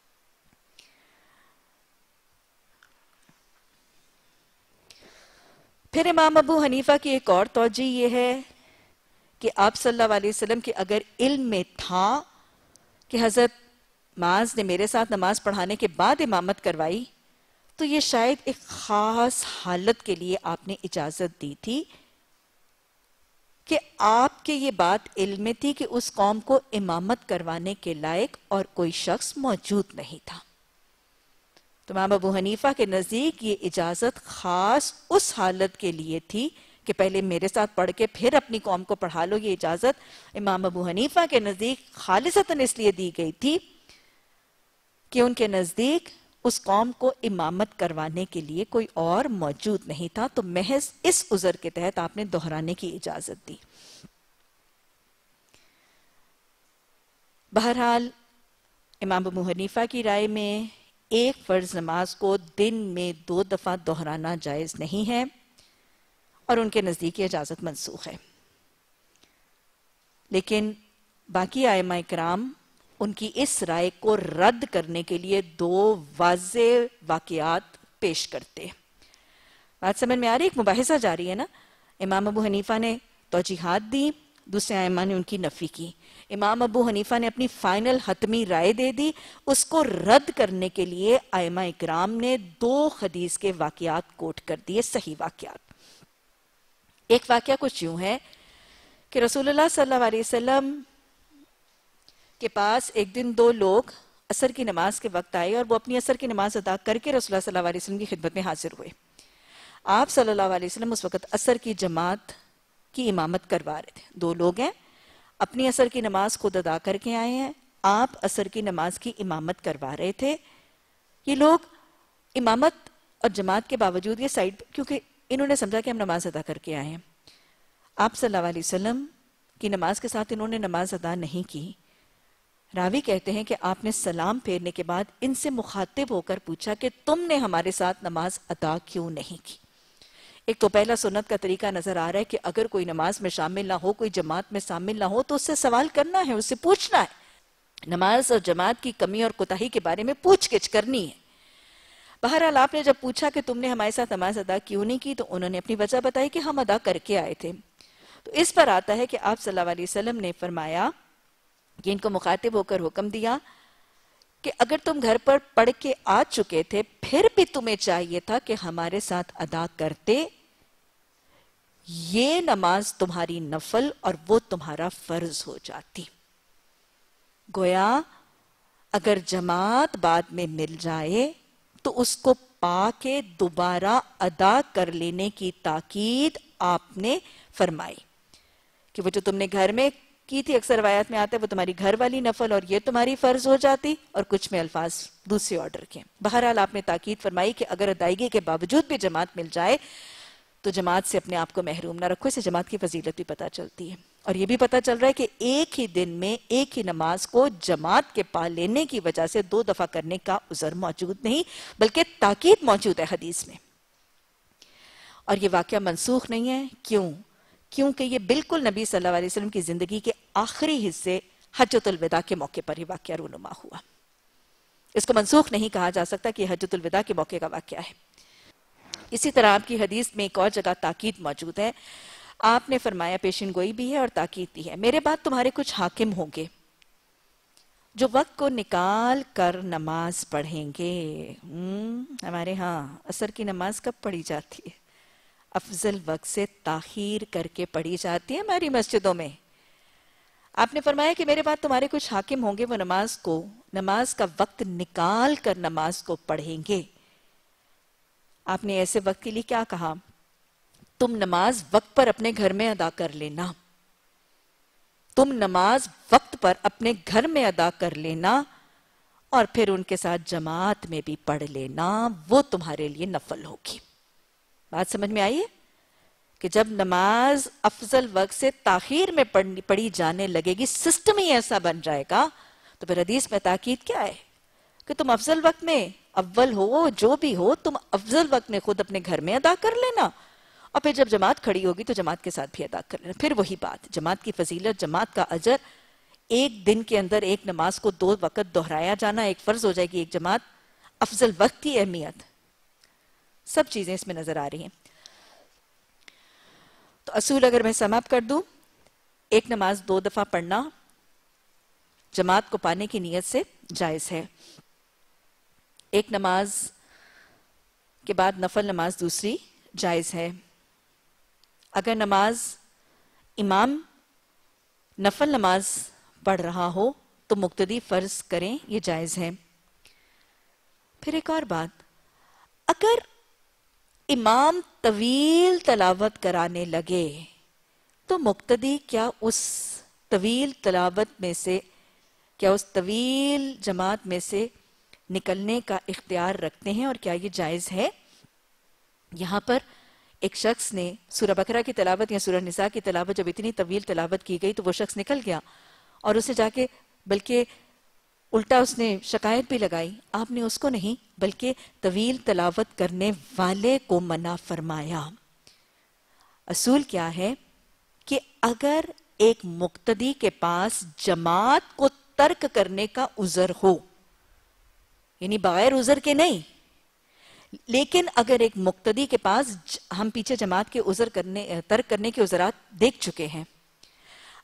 پھر امام ابو حنیفہ کی ایک اور توجیہ یہ ہے کہ آپ صلی اللہ علیہ وسلم کے اگر علم میں تھا کہ حضرت معاذ نے میرے ساتھ نماز پڑھانے کے بعد امامت کروائی، تو یہ شاید ایک خاص حالت کے لیے آپ نے اجازت دی تھی کہ آپ کے یہ بات علم میں تھی کہ اس قوم کو امامت کروانے کے لائق اور کوئی شخص موجود نہیں تھا۔ تو امام ابو حنیفہ کے نزدیک یہ اجازت خاص اس حالت کے لیے تھی کہ پہلے میرے ساتھ پڑھ کے پھر اپنی قوم کو پڑھا لو۔ یہ اجازت امام ابو حنیفہ کے نزدیک خالصتاً اس لیے دی گئی تھی کہ ان کے نزدیک اس قوم کو امامت کروانے کے لیے کوئی اور موجود نہیں تھا، تو محض اس عذر کے تحت آپ نے دہرانے کی اجازت دی۔ بہرحال امام ابو حنیفہ کی رائے میں ایک فرض نماز کو دن میں 2 دفعہ دہرانا جائز نہیں ہے، اور ان کے نزدیک یہ اجازت منسوخ ہے۔ لیکن باقی ائمہ کرام ان کی اس رائے کو رد کرنے کے لیے 2 واضح واقعات پیش کرتے۔ بات سمجھ میں آ رہی؟ ایک مباحثہ جاری ہے نا، امام ابو حنیفہ نے توجیحات دی دوسرے ائمہ نے ان کی نفی کی. امام ابو حنیفہ نے اپنی فائنل حتمی رائے دے دی. اس کو رد کرنے کے لیے ائمہ اکرام نے 2 حدیث کے واقعات کوٹ کر دیے، صحیح واقعات. ایک واقعہ کچھ یوں ہے کہ رسول اللہ صلی اللہ علیہ وسلم کے پاس ایک دن 2 لوگ عصر کی نماز کے وقت آئے اور وہ اپنی عصر کی نماز ادا کر کے رسول اللہ صلی اللہ علیہ وسلم کی خدمت میں حاضر ہوئے. آپ صلی اللہ علیہ وسلم اس وقت عصر کی جماعت کی امامت کروا رہے تھے. 2 لوگ ہیں، اپنی عصر کی نماز خود ادا کر کے آئے ہیں، آپ عصر کی نماز کی امامت کروا رہے تھے. یہ لوگ امامت اور جماعت کے باوجود یہ سائڈ، کیونکہ انہوں نے سمجھا کہ ہم نماز ادا کر کے آئے ہیں. آپ صلی اللہ علیہ وسلم کی نماز کے ساتھ انہوں نے نماز ادا نہیں کی. راوی کہتے ہیں کہ آپ نے سلام پھیرنے کے بعد ان سے مخاطب ہو کر پوچھا کہ تم نے ہمارے ساتھ نماز ادا کیوں نہیں کی. ایک تو پہلا سنت کا طریقہ نظر آ رہا ہے کہ اگر کوئی نماز میں شامل نہ ہو، کوئی جماعت میں شامل نہ ہو تو اس سے سوال کرنا ہے، اس سے پوچھنا ہے. نماز اور جماعت کی کمی اور کوتاہی کے بارے میں پوچھ گچھ کرنی ہے. بہرحال آپ نے جب پوچھا کہ تم نے ہمارے ساتھ نماز ادا کیوں نہیں کی تو انہوں نے اپنی وجہ بتائی کہ ہم ادا کر کے آئے تھے. تو اس پر آتا ہے کہ آپ صلی اللہ علیہ وسلم نے فرمایا کہ ان کو مخاطب ہو کر حکم دیا کہ اگر تم گھر پر پڑھ کے آ چکے تھے پھر بھی تمہیں چاہیے تھا کہ ہمارے ساتھ ادا کرتے. یہ نماز تمہاری نفل اور وہ تمہارا فرض ہو جاتی. گویا اگر جماعت بعد میں مل جائے تو اس کو پا کے دوبارہ ادا کر لینے کی تاکید آپ نے فرمائی کہ وہ جو تم نے گھر میں کی تھی، اکثر روایات میں آتا ہے وہ تمہاری گھر والی نفل اور یہ تمہاری فرض ہو جاتی، اور کچھ میں الفاظ دوسرے آرڈر کے. بہرحال آپ نے تاکید فرمائی کہ اگر ادائیگی کے باوجود بھی جماعت مل جائے تو جماعت سے اپنے آپ کو محروم نہ رکھو. اسے جماعت کی فضیلت بھی پتہ چلتی ہے، اور یہ بھی پتہ چل رہا ہے کہ ایک ہی دن میں ایک ہی نماز کو جماعت کے پا لینے کی وجہ سے 2 دفعہ کرنے کا عذر موجود نہیں، بلکہ تاکید موجود ہے حدیث میں. اور یہ واقعہ منسوخ نہیں ہے. کیونکہ یہ بالکل نبی صلی اللہ علیہ وسلم کی زندگی کے آخری حصے حجۃ الوداع کے موقع پر ہی واقعہ رونما ہوا. اس کو منسوخ نہیں کہا جا سکتا کہ یہ حجۃ الوداع کے موقع کا واقعہ ہے. اسی طرح آپ کی حدیث میں ایک اور جگہ تاکید موجود ہے. آپ نے فرمایا، پیشن گوئی بھی ہے اور تاکید بھی ہے، میرے بعد تمہارے کچھ حاکم ہوں گے جو وقت کو نکال کر نماز پڑھیں گے. ہمارے ہاں عصر کی نماز کب پڑھی جاتی ہے؟ افضل وقت سے تاخیر کر کے پڑھی جاتی ہے ہماری مسجدوں میں. آپ نے فرمایا کہ میرے بعد تمہارے کچھ حاکم ہوں گے، وہ نماز کا وقت نکال کر نماز کو پڑھیں گے. آپ نے ایسے وقت کے لیے کیا کہا؟ تم نماز وقت پر اپنے گھر میں ادا کر لینا. تم نماز وقت پر اپنے گھر میں ادا کر لینا اور پھر ان کے ساتھ جماعت میں بھی پڑھ لینا، وہ تمہارے لیے نفل ہوگی. بات سمجھ میں آئی ہے کہ جب نماز افضل وقت سے تاخیر میں پڑھی جانے لگے گی، سسٹم ہی ایسا بن جائے گا، تو پھر حدیث میں تاکید کیا ہے کہ تم افضل وقت میں، اول ہو جو بھی ہو، تم افضل وقت میں خود اپنے گھر میں ادا کر لینا، اور پھر جب جماعت کھڑی ہوگی تو جماعت کے ساتھ بھی ادا کر لینا. پھر وہی بات، جماعت کی فضیلت، جماعت کا اجر، ایک دن کے اندر ایک نماز کو 2 وقت دہرایا جانا، ایک فرض ہو جائے گی ایک جماعت، افضل وقت کی اہمیت، سب چیزیں اس میں نظر آ رہی ہیں. تو اصول اگر میں سم اپ کر دوں، ایک نماز 2 دفعہ پڑھنا جماعت کو پانے کی نیت سے جائز ہے. ایک نماز کے بعد نفل نماز دوسری جائز ہے. اگر امام نفل نماز پڑھ رہا ہو تو مقتدی فرض کریں، یہ جائز ہے. پھر ایک اور بات، اگر امام طویل تلاوت کرانے لگے تو مقتدی کیا اس طویل تلاوت میں سے، کیا اس طویل جماعت میں سے نکلنے کا اختیار رکھتے ہیں، اور کیا یہ جائز ہے؟ یہاں پر ایک شخص نے سورہ بقرہ کی تلاوت یا سورہ نساء کی تلاوت، جب اتنی طویل تلاوت کی گئی تو وہ شخص نکل گیا اور اسے جا کے بلکہ الٹا اس نے شکایت بھی لگائی. آپ نے اس کو نہیں بلکہ طویل تلاوت کرنے والے کو منع فرمایا. اصول کیا ہے کہ اگر ایک مقتدی کے پاس جماعت کو ترک کرنے کا عذر ہو، یعنی بغیر عذر کے نہیں، لیکن اگر ایک مقتدی کے پاس، ہم پیچھے جماعت کے عذر ترک کرنے کے عذرات دیکھ چکے ہیں،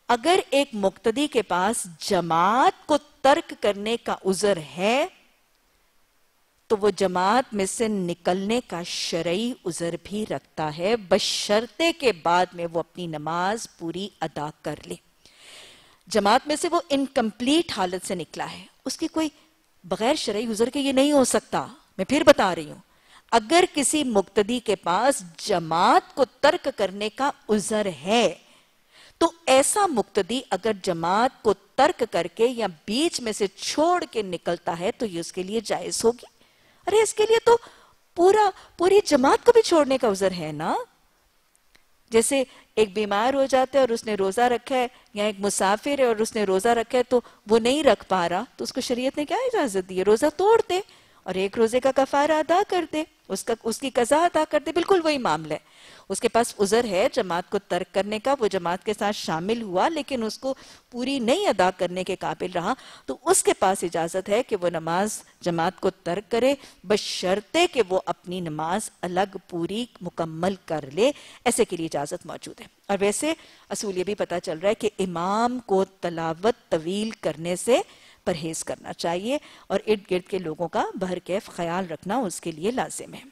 اگر ایک مقتدی کے پاس جماعت کو ترک کرنے کا عذر ہے تو وہ جماعت میں سے نکلنے کا شرعی عذر بھی رکھتا ہے، بشرطے کے بعد میں وہ اپنی نماز پوری ادا کر لے۔ جماعت میں سے وہ انکمپلیٹ حالت سے نکلا ہے، اس کی کوئی بغیر شرعی عذر کے یہ نہیں ہو سکتا۔ میں پھر بتا رہی ہوں، اگر کسی مقتدی کے پاس جماعت کو ترک کرنے کا عذر ہے تو ایسا مقتدی اگر جماعت کو ترک کر کے یا بیچ میں سے چھوڑ کے نکلتا ہے تو یہ اس کے لیے جائز ہوگی۔ ارے اس کے لیے تو پوری جماعت کو بھی چھوڑنے کا عذر ہے نا۔ جیسے ایک بیمار ہو جاتا ہے اور اس نے روزہ رکھا ہے، یا ایک مسافر ہے اور اس نے روزہ رکھا ہے تو وہ نہیں رکھ پا رہا، تو اس کو شریعت نے کیا اجازت دی ہے؟ روزہ توڑ دے اور ایک روزے کا کفارہ ادا کر دے، اس کی قضا ادا کر دے۔ بالکل وہی معاملہ ہے، اس کے پاس عذر ہے جماعت کو ترک کرنے کا، وہ جماعت کے ساتھ شامل ہوا لیکن اس کو پوری نہیں ادا کرنے کے قابل رہا، تو اس کے پاس اجازت ہے کہ وہ نماز جماعت کو ترک کرے، بشرطے کہ وہ اپنی نماز الگ پوری مکمل کر لے، ایسے کے لیے اجازت موجود ہے۔ اور ویسے اصول یہ بھی پتہ چل رہا ہے کہ امام کو تلاوت طویل کرنے سے پرہیز کرنا چاہیے اور ارد گرد کے لوگوں کا بہرکیف خیال رکھنا اس کے لیے لازم ہے۔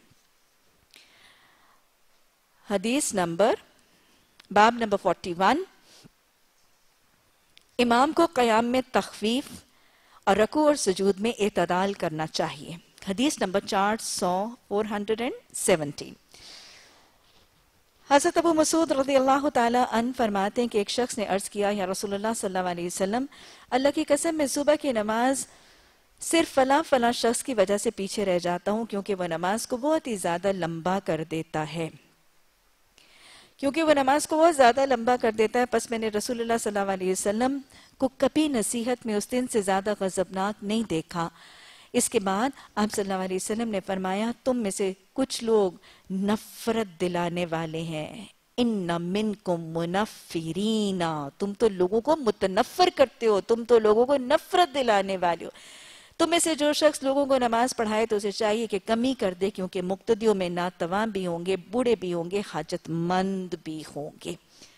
حدیث باب نمبر 41، امام کو قیام میں تخفیف اور رکوع اور سجود میں اعتدال کرنا چاہیے۔ حدیث نمبر 417۔ حضرت ابو مسعود رضی اللہ تعالیٰ عنہ فرماتے ہیں کہ ایک شخص نے عرض کیا، یا رسول اللہ صلی اللہ علیہ وسلم، اللہ کی قسم میں صبح کی نماز صرف فلاں شخص کی وجہ سے پیچھے رہ جاتا ہوں کیونکہ وہ نماز کو بہت ہی زیادہ لمبا کر دیتا ہے۔ پس میں نے رسول اللہ صلی اللہ علیہ وسلم کو کبھی نصیحت میں اس دن سے زیادہ غضبناک نہیں دیکھا۔ اس کے بعد آپ صلی اللہ علیہ وسلم نے فرمایا، تم میں سے کچھ لوگ نفرت دلانے والے ہیں، ان منکم منفرین، تم تو لوگوں کو متنفر کرتے ہو، تم تو لوگوں کو نفرت دلانے والے ہو۔ تم میں سے جو شخص لوگوں کو نماز پڑھائے تو اسے چاہیے کہ کمی کر دے، کیونکہ مقتدیوں میں ناتواں بھی ہوں گے، بوڑھے بھی ہوں گے، حاجت مند بھی ہوں گے۔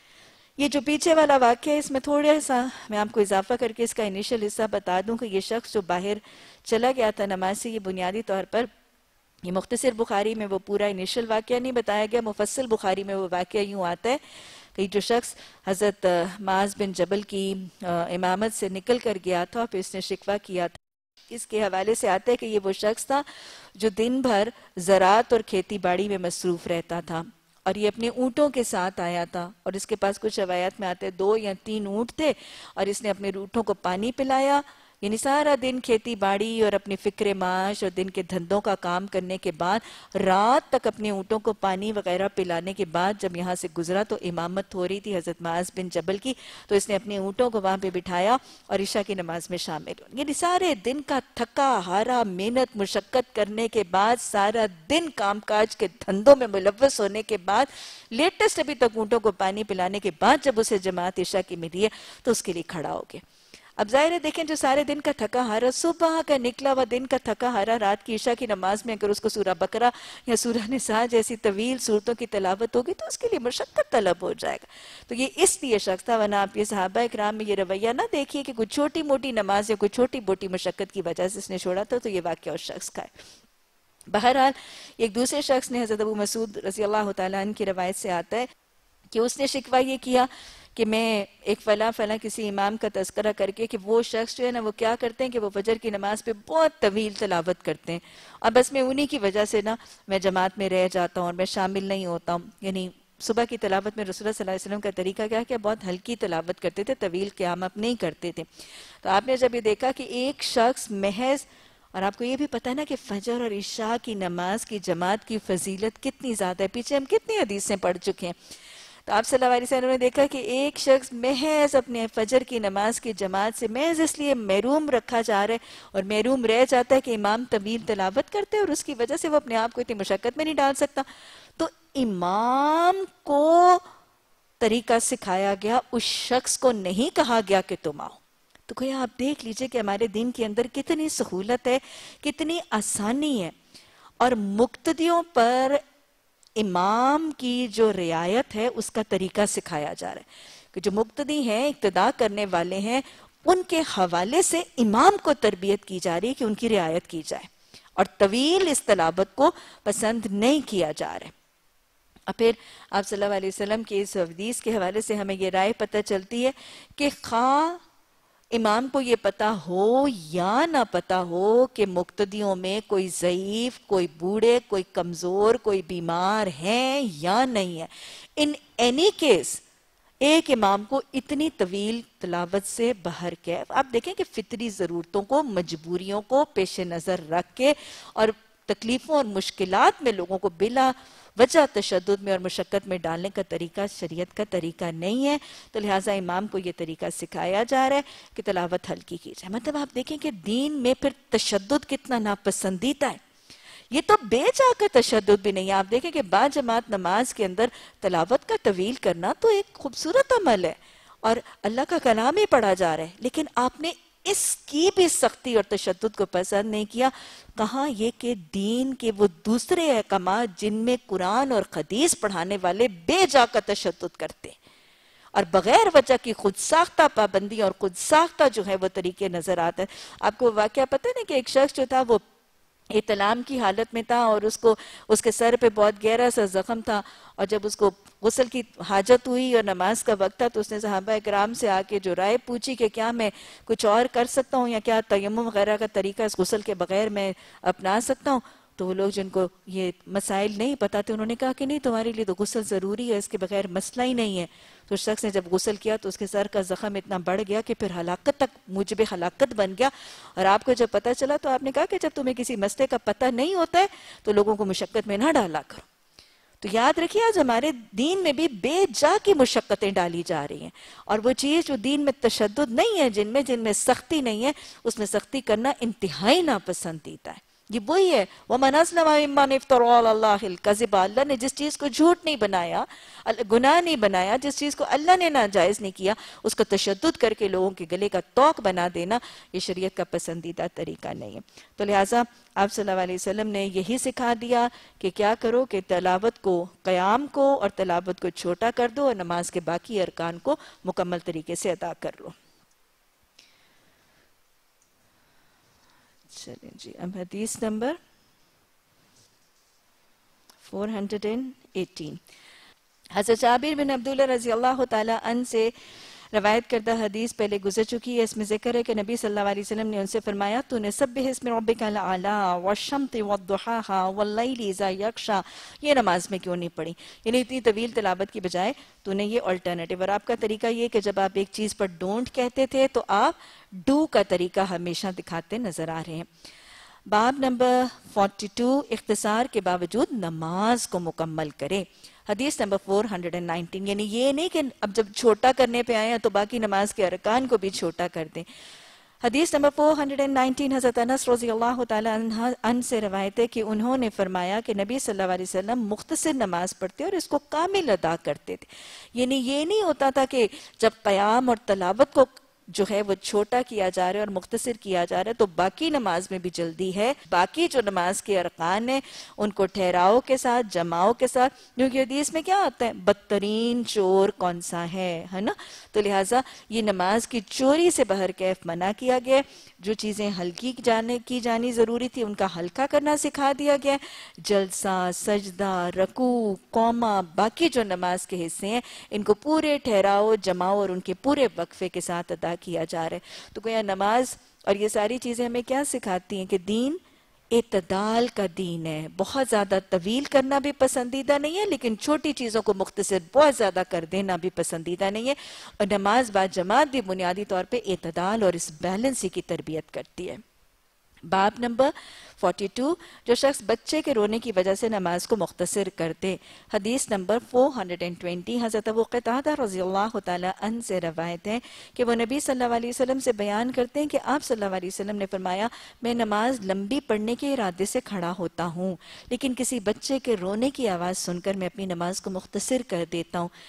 یہ جو پیچھے والا واقعہ ہے، اس میں تھوڑا سا میں آپ کو اضافہ کر کے اس کا انیشل حصہ بتا دوں کہ یہ شخص جو باہر چلا گیا تھا نماز سے، یہ بنیادی طور پر یہ مختصر بخاری میں وہ پورا انیشل واقعہ نہیں بتایا گیا، مفصل بخاری میں وہ واقعہ یوں آتا ہے کہ جو شخص حضرت معاذ بن جبل کی امامت سے نکل کر گیا تھا، پھر اس نے شکوہ کیا تھا۔ اس کے حوالے سے آتا ہے کہ یہ وہ شخص تھا جو دن بھر زراعت اور کھیتی باڑی میں مصروف رہتا تھا، اور یہ اپنے اونٹوں کے ساتھ آیا تھا، اور اس کے پاس کچھ روایات میں آتے 2 یا 3 اونٹ تھے، اور اس نے اپنے اونٹوں کو پانی پلایا، یعنی سارا دن کھیتی باڑی اور اپنی فکر معاش اور دن کے دھندوں کا کام کرنے کے بعد رات تک اپنے اونٹوں کو پانی وغیرہ پلانے کے بعد جب یہاں سے گزرا تو امامت ہو رہی تھی حضرت معاذ بن جبل کی، تو اس نے اپنے اونٹوں کو وہاں پہ بٹھایا اور عشاء کی نماز میں شامل ہو، یعنی سارے دن کا تھکا ہارا محنت مشقت کرنے کے بعد، سارا دن کام کاج کے دھندوں میں ملوث ہونے کے بعد، لیٹسٹ ابھی تک اونٹوں کو پانی پلانے کے بعد جب اسے جماعت عشاء کی ملی ہے تو اس کے لیے کھڑا ہو گیا۔ اب ظاہر ہے دیکھیں جو سارے دن کا تھکا ہارا، صبح کا نکلا ہوا دن کا تھکا ہارا، رات کی عشاء کی نماز میں اگر اس کو سورہ بقرہ یا سورہ نساء جیسی طویل صورتوں کی تلاوت ہوگی تو اس کے لیے مشقت طلب ہو جائے گا۔ تو یہ اس لیے شخص تھا، ورنہ آپ یہ صحابہ اکرام میں یہ رویہ نہ دیکھیے کہ کوئی چھوٹی موٹی نماز یا کوئی چھوٹی موٹی مشقت کی وجہ سے اس نے چھوڑا تھا، تو یہ واقعہ اس شخص کا ہے۔ بہرحال ایک دوسرے شخص نے، حضرت ابو مسعود رضی اللہ تعالیٰ عنہ کی روایت سے آتا ہے کہ اس نے شکوہ یہ کیا کہ میں ایک فلاں کسی امام کا تذکرہ کر کے کہ وہ شخص جو ہے نا وہ کیا کرتے ہیں کہ وہ فجر کی نماز پہ بہت طویل تلاوت کرتے ہیں، اور بس میں انہی کی وجہ سے نا میں جماعت میں رہ جاتا ہوں اور میں شامل نہیں ہوتا ہوں۔ یعنی صبح کی تلاوت میں رسول اللہ صلی اللہ علیہ وسلم کا طریقہ کیا کہ بہت ہلکی تلاوت کرتے تھے، طویل قیام آپ نہیں کرتے تھے۔ تو آپ نے جب یہ دیکھا کہ ایک شخص محض، اور آپ کو یہ بھی پتہ ہے نا کہ فجر اور عشاء کی نماز کی جماعت کی فضیلت کتنی زیادہ ہے، پیچھے ہم کتنی حدیثیں پڑھ چکے ہیں۔ تو آپ صلی اللہ علیہ وسلم نے دیکھا کہ ایک شخص محض اپنے فجر کی نماز کی جماعت سے محض اس لیے محروم رکھا جا رہا ہے اور محروم رہ جاتا ہے کہ امام طویل تلاوت کرتے ہیں، اور اس کی وجہ سے وہ اپنے آپ کو اتنی مشقت میں نہیں ڈال سکتا۔ تو امام کو طریقہ سکھایا گیا، اس شخص کو نہیں کہا گیا کہ تم آؤ۔ تو کوئی آپ دیکھ لیجئے کہ ہمارے دین کے اندر کتنی سہولت ہے، کتنی آسانی ہے، اور مقتدیوں پر امام کی جو رعایت ہے اس کا طریقہ سکھایا جا رہا ہے۔ کہ جو مقتدی ہیں، اقتداء کرنے والے ہیں، ان کے حوالے سے امام کو تربیت کی جا رہی ہے کہ ان کی رعایت کی جائے، اور طویل اس تلاوت کو پسند نہیں کیا جا رہا ہے۔ اور پھر آپ صلی اللہ علیہ وسلم کی اس حدیث کے حوالے سے ہمیں یہ رائے پتہ چلتی ہے کہ خواہ امام کو یہ پتا ہو یا نہ پتا ہو کہ مقتدیوں میں کوئی ضعیف، کوئی بوڑھے، کوئی کمزور، کوئی بیمار ہیں یا نہیں ہے، ان اینی کیس ایک امام کو اتنی طویل تلاوت سے باہر کیا۔ آپ دیکھیں کہ فطری ضرورتوں کو، مجبوریوں کو پیش نظر رکھ کے اور تکلیفوں اور مشکلات میں لوگوں کو بلا وجہ تشدد میں اور مشقت میں ڈالنے کا طریقہ شریعت کا طریقہ نہیں ہے، تو لہٰذا امام کو یہ طریقہ سکھایا جا رہا ہے کہ تلاوت ہلکی کی جائے۔ مطلب آپ دیکھیں کہ دین میں پھر تشدد کتنا ناپسندیدہ ہے۔ یہ تو بے جا کا تشدد بھی نہیں ہے۔ آپ دیکھیں کہ با جماعت نماز کے اندر تلاوت کا طویل کرنا تو ایک خوبصورت عمل ہے اور اللہ کا کلام ہی پڑھا جا رہا ہے، لیکن آپ نے اس کی بھی سختی اور تشدد کو پسند نہیں کیا۔ کہاں یہ کہ دین کے وہ دوسرے احکامات جن میں قرآن اور حدیث پڑھانے والے بے جا کا تشدد کرتے اور بغیر وجہ کی خود ساختہ پابندی اور خود ساختہ جو ہے وہ طریقے نظر آتے ہیں۔ آپ کو واقعہ پتہ ہے نا کہ ایک شخص جو تھا وہ احتلام کی حالت میں تھا اور اس کے سر پہ بہت گہرا سا زخم تھا، اور جب اس کو غسل کی حاجت ہوئی اور نماز کا وقت تھا تو اس نے صحابہ کرام سے آ کے جو رائے پوچھی کہ کیا میں کچھ اور کر سکتا ہوں یا کیا تیمم وغیرہ کا طریقہ اس غسل کے بغیر میں اپنا سکتا ہوں، تو وہ لوگ جن کو یہ مسائل نہیں پتہ تھے انہوں نے کہا کہ نہیں، تمہارے لیے تو غسل ضروری ہے، اس کے بغیر مسئلہ ہی نہیں ہے۔ تو اس شخص نے جب غسل کیا تو اس کے سر کا زخم اتنا بڑھ گیا کہ پھر ہلاکت تک موجب ہلاکت بن گیا، اور آپ کو جب پتہ چلا تو آپ نے کہا کہ جب تمہیں کسی مسئلے کا پتہ نہیں ہوتا ہے تو لوگوں کو مشقت میں نہ ڈالا کرو۔ تو یاد رکھیے آج ہمارے دین میں بھی بے جا کی مشقتیں ڈالی جا رہی ہیں، اور وہ چیز جو دین میں تشدد نہیں ہے، جن میں سختی نہیں ہے، اس میں سختی کرنا انتہائی ناپسندیدہ ہے۔ یہ وہی ہے وَمَنْ أَسْلَمَ مِمَّنِ افْتَرَىٰ عَلَى اللَّهِ الْكَذِبَ، اللہ نے جس چیز کو جھوٹ نہیں بنایا، گناہ نہیں بنایا، جس چیز کو اللہ نے ناجائز نہیں کیا، اس کو تشدد کر کے لوگوں کے گلے کا توق بنا دینا، یہ شریعت کا پسندیدہ طریقہ نہیں ہے۔ تو لہٰذا آپ صلی اللہ علیہ وسلم نے یہی سکھا دیا کہ کیا کرو کہ تلاوت کو، قیام کو اور تلاوت کو چھوٹا کر دو اور نماز کے باقی ارکان کو مکمل طریقے سے ادا کر لو۔ چلیں جی، اب حدیث نمبر 418۔ حضرت جابر بن عبداللہ رضی اللہ تعالیٰ عنہ سے روایت کردہ حدیث پہلے گزر چکی ہے۔ اس میں ذکر ہے کہ نبی صلی اللہ علیہ وسلم نے ان سے فرمایا تو نے سبح اسم ربک الاعلی والشمس والضحاہا واللیل اذا یغشا، یہ نماز میں کیوں نہیں پڑھی؟ یعنی اتنی طویل تلاوت کی بجائے تو نے یہ الٹرنیٹیو، اور آپ کا طریقہ یہ کہ جب آپ ایک چیز پر ڈونٹ کہتے تھے تو آپ ڈو کا طریقہ ہمیشہ دکھاتے نظر آ رہے ہیں۔ باب نمبر 42، اختصار کے باوجود نماز کو مکمل کرے۔ حدیث نمبر 419، یعنی یہ نہیں کہ اب جب چھوٹا کرنے پہ آئے ہیں تو باقی نماز کے ارکان کو بھی چھوٹا کر دیں۔ حدیث نمبر 419، حضرت انس رضی اللہ تعالیٰ عنہ سے روایت ہے کہ انہوں نے فرمایا کہ نبی صلی اللہ علیہ وسلم مختصر نماز پڑھتے اور اس کو کامل ادا کرتے تھے۔ یعنی یہ نہیں ہوتا تھا کہ جب قیام اور تلاوت کو جو ہے وہ چھوٹا کیا جا رہا ہے اور مختصر کیا جا رہا ہے تو باقی نماز میں بھی جلدی ہے، باقی جو نماز کے ارکان ہیں ان کو ٹھہراؤ کے ساتھ، جماؤ کے ساتھ، کیونکہ حدیث میں کیا آتا ہے بدترین چور کون سا ہے نا؟ تو لہٰذا یہ نماز کی چوری سے بہر کیف منع کیا گیا، جو چیزیں ہلکی کی جانی ضروری تھی ان کا ہلکا کرنا سکھا دیا گیا، جلسہ، سجدہ، رکوع، قومہ، باقی جو نماز کے حصے ہیں ان کو پورے ٹھہراؤ، جماؤ اور ان کے پورے وقفے کے ساتھ ادا کیا جا رہا ہے۔ تو گویا نماز اور یہ ساری چیزیں ہمیں کیا سکھاتی ہیں کہ دین اعتدال کا دین ہے۔ بہت زیادہ طویل کرنا بھی پسندیدہ نہیں ہے، لیکن چھوٹی چیزوں کو مختصر بہت زیادہ کر دینا بھی پسندیدہ نہیں ہے، اور نماز با جماعت بھی بنیادی طور پہ اعتدال اور اس بیلنسی کی تربیت کرتی ہے۔ باب نمبر 42، جو شخص بچے کے رونے کی وجہ سے نماز کو مختصر کرتے۔ حدیث نمبر 420، حضرت ابو قتادہ رضی اللہ تعالیٰ عنہ سے روایت ہے کہ وہ نبی صلی اللہ علیہ وسلم سے بیان کرتے ہیں کہ آپ صلی اللہ علیہ وسلم نے فرمایا میں نماز لمبی پڑھنے کے ارادے سے کھڑا ہوتا ہوں، لیکن کسی بچے کے رونے کی آواز سن کر میں اپنی نماز کو مختصر کر دیتا ہوں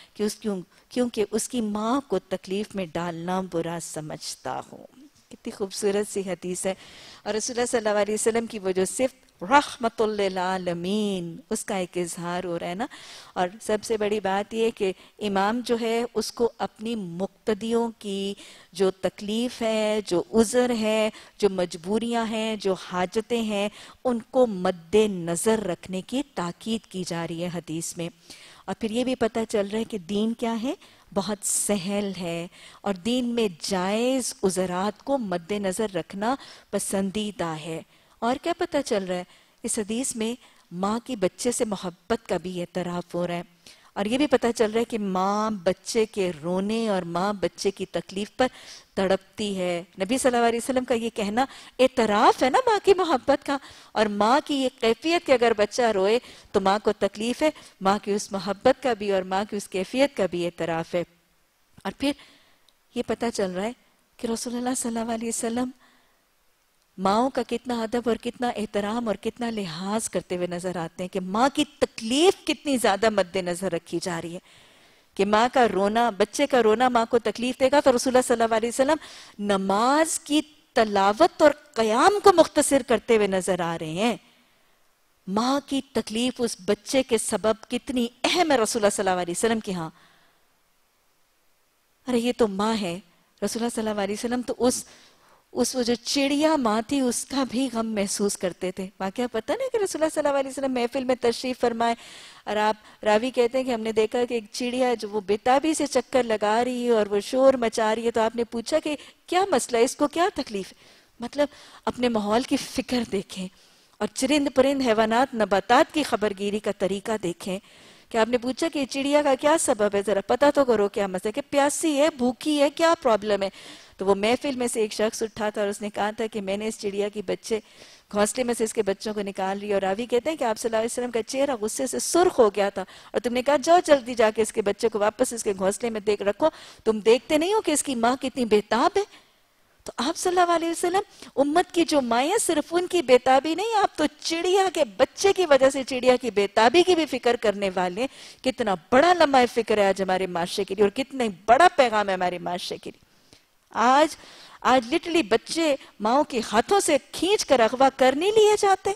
کیونکہ اس کی ماں کو تکلیف میں ڈالنا برا سمجھتا ہوں۔ کتنی خوبصورت سی حدیث ہے، اور رسول اللہ صلی اللہ علیہ وسلم کی وہ جو صفت رحمت للعالمین، اس کا ایک اظہار ہو رہا ہے نا۔ اور سب سے بڑی بات یہ کہ امام جو ہے اس کو اپنی مقتدیوں کی جو تکلیف ہے، جو عذر ہے، جو مجبوریاں ہیں، جو حاجتیں ہیں، ان کو مد نظر رکھنے کی تاکید کی جا رہی ہے حدیث میں۔ اور پھر یہ بھی پتہ چل رہا ہے کہ دین کیا ہے، بہت سہل ہے، اور دین میں جائز عذرات کو مد نظر رکھنا پسندیدہ ہے۔ اور کیا پتہ چل رہا ہے، اس حدیث میں ماں کی بچے سے محبت کا بھی اعتراف ہو رہا ہے، اور یہ بھی پتہ چل رہا ہے کہ ماں بچے کے رونے اور ماں بچے کی تکلیف پر تڑپتی ہے۔ نبی صلی اللہ علیہ وسلم کا یہ کہنا اعتراف ہے نا ماں کی محبت کا، اور ماں کی یہ کیفیت کہ اگر بچہ روئے تو ماں کو تکلیف ہے، ماں کی اس محبت کا بھی اور ماں کی اس کیفیت کا بھی اعتراف ہے۔ اور پھر یہ پتہ چل رہا ہے کہ رسول اللہ صلی اللہ علیہ وسلم ماؤں کا کتنا ادب اور کتنا احترام اور کتنا لحاظ کرتے ہوئے نظر آتے ہیں، کہ ماں کی تکلیف کتنی زیادہ مد نظر رکھی جا رہی ہے، کہ ماں کا رونا، بچے کا رونا ماں کو تکلیف دے گا، تو رسول اللہ صلی اللہ علیہ وسلم نماز کی تلاوت اور قیام کو مختصر کرتے ہوئے نظر آ رہے ہیں۔ ماں کی تکلیف اس بچے کے سبب کتنی اہم ہے رسول اللہ صلی اللہ علیہ وسلم کی ہاں۔ ارے یہ تو ماں ہے، رسول اللہ صلی اللہ علیہ وسلم تو اس وہ جو چڑیا ماں تھی اس کا بھی غم محسوس کرتے تھے۔ واقعہ پتہ نہیں کہ رسول اللہ صلی اللہ علیہ وسلم محفل میں تشریف فرمائے، اور آپ راوی کہتے ہیں کہ ہم نے دیکھا کہ ایک چڑیا جو وہ بےتابی سے چکر لگا رہی ہے اور وہ شور مچا رہی ہے، تو آپ نے پوچھا کہ کیا مسئلہ ہے، اس کو کیا تکلیف ہے؟ مطلب اپنے ماحول کی فکر دیکھیں، اور چرند پرند حیوانات نباتات کی خبرگیری کا طریقہ دیکھیں، کہ آپ نے پوچھا کہ چڑیا کا کیا سبب ہے، ذرا پتہ تو کرو کیا مسئلہ ہے، کہ پیاسی ہے، بھوکی ہے، کیا پرابلم ہے؟ تو وہ محفل میں سے ایک شخص اٹھا تھا اور اس نے کہا تھا کہ میں نے اس چڑیا کی بچے گھونسلے میں سے اس کے بچوں کو نکال لی، اور راوی کہتے ہیں کہ آپ صلی اللہ علیہ وسلم کا چہرہ غصے سے سرخ ہو گیا تھا، اور تم نے کہا جاؤ جلدی جا کے اس کے بچے کو واپس اس کے گھونسلے میں دیکھ رکھو، تم دیکھتے نہیں ہو کہ اس کی ماں کتنی بےتاب ہے؟ تو آپ صلی اللہ علیہ وسلم امت کی جو مائیں صرف ان کی بےتابی نہیں، آپ تو چڑیا کے بچے کی وجہ سے چڑیا کی بےتابی کی بھی فکر کرنے والے۔ کتنا بڑا لمحہ فکر ہے آج ہمارے معاشرے کے لیے، اور کتنا بڑا پیغام ہے ہمارے معاشرے کے لیے۔ آج لٹرلی بچے ماؤں کے ہاتھوں سے کھینچ کر اغوا کر نہیں لیے جاتے۔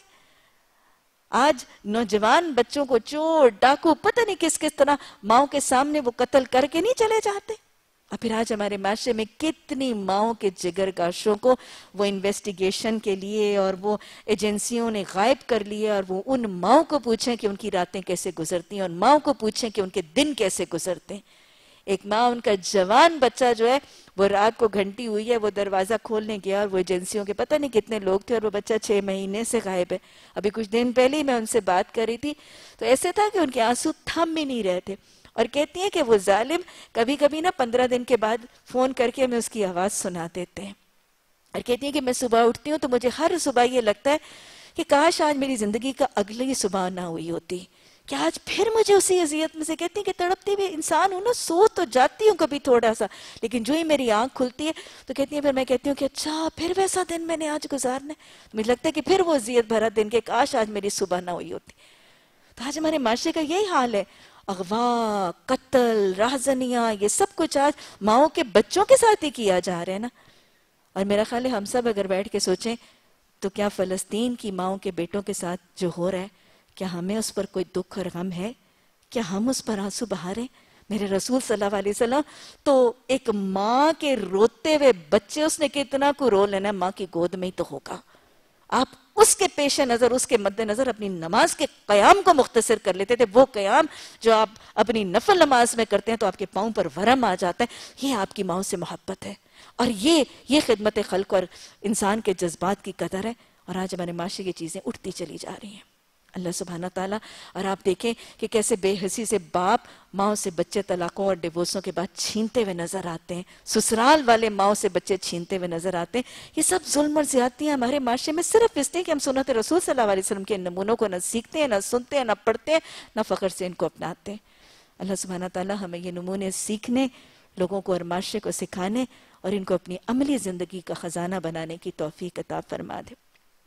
آج نوجوان بچوں کو چور ڈاکو پتہ نہیں کس طرح ماؤں کے سامنے وہ قتل کر کے نہیں چلے جاتے۔ اور پھر آج ہمارے معاشرے میں کتنی ماؤں کے جگر گاشوں کو وہ انویسٹیگیشن کے لیے اور وہ ایجنسیوں نے غائب کر لیے، اور وہ ان ماؤں کو پوچھیں کہ ان کی راتیں کیسے گزرتی ہیں، اور ماؤں کو پوچھیں کہ ان کے دن کیسے گزرتے ہیں۔ ایک ماں ان کا جوان بچہ جو ہے وہ رات کو گھنٹی ہوئی ہے، وہ دروازہ کھولنے گیا، اور وہ ایجنسیوں کے پتہ نہیں کتنے لوگ تھے، اور وہ بچہ 6 مہینے سے غائب ہے۔ ابھی کچھ دن پہلے ہی میں ان سے بات کر رہی تھی، تو ایسے تھا کہ ان کے آنسو تھم ہی نہیں رہے تھے، اور کہتی ہیں کہ وہ ظالم کبھی کبھی نا 15 دن کے بعد فون کر کے ہمیں اس کی آواز سنا دیتے ہیں، اور کہتی ہیں کہ میں صبح اٹھتی ہوں تو مجھے ہر صبح یہ لگتا ہے کہ کاش آج میری زندگی کا اگلی صبح نہ ہوئی ہوتی، کہ آج پھر مجھے اسی اذیت میں سے، کہتی ہیں کہ تڑپتی بھی انسان ہوں نا، سو تو جاتی ہوں کبھی تھوڑا سا، لیکن جو ہی میری آنکھ کھلتی ہے تو کہتی ہیں پھر میں کہتی ہوں کہ اچھا پھر ویسا دن میں نے آج گزارنا ہے، تو مجھے لگتا ہے کہ پھر وہ اذیت بھرا دن کہ کاش آج میری صبح نہ ہوئی ہوتی۔ تو آج ہمارے معاشرے کا یہی حال ہے، اغوا، قتل، راہزنیاں، یہ سب کچھ آج ماؤں کے بچوں کے ساتھ ہی کیا جا رہا ہے نا۔ اور میرا خیال ہے ہم سب اگر بیٹھ کے سوچیں تو کیا فلسطین کی ماؤں کے بیٹوں کے ساتھ جو ہو رہا ہے، کیا ہمیں اس پر کوئی دکھ اور غم ہے؟ کیا ہم اس پر آنسو بہا رہے ہیں؟ میرے رسول صلی اللہ علیہ وسلم تو ایک ماں کے روتے ہوئے بچے، اس نے کتنا کو رو لینا، ماں کی گود میں ہی تو ہوگا۔ آپ اس کے پیش نظر، اس کے مد نظر اپنی نماز کے قیام کو مختصر کر لیتے تھے، وہ قیام جو آپ اپنی نفل نماز میں کرتے ہیں تو آپ کے پاؤں پر ورم آ جاتا ہے۔ یہ آپ کی ماؤں سے محبت ہے، اور یہ خدمت خلق اور انسان کے جذبات کی قدر ہے، اور آج ہمارے معاشرے کی چیزیں اٹھتی چلی جا رہی ہیں۔ اللہ سبحانہ تعالیٰ، اور آپ دیکھیں کہ کیسے بے حسی سے باپ ماؤں سے بچے طلاقوں اور ڈیورسوں کے بعد چھینتے ہوئے نظر آتے ہیں، سسرال والے ماؤں سے بچے چھینتے ہوئے نظر آتے ہیں۔ یہ سب ظلم اور زیادتیاں ہمارے معاشرے میں صرف اس لیے کہ ہم سنت رسول صلی اللہ علیہ وسلم کے نمونوں کو نہ سیکھتے ہیں، نہ سنتے ہیں، نہ پڑھتے ہیں، نہ فخر سے ان کو اپناتے ہیں۔ اللہ سبحانہ تعالیٰ ہمیں یہ نمونے سیکھنے، لوگوں کو اور معاشرے کو سکھانے اور ان کو اپنی عملی زندگی کا خزانہ بنانے کی توفیق عطا فرما دے۔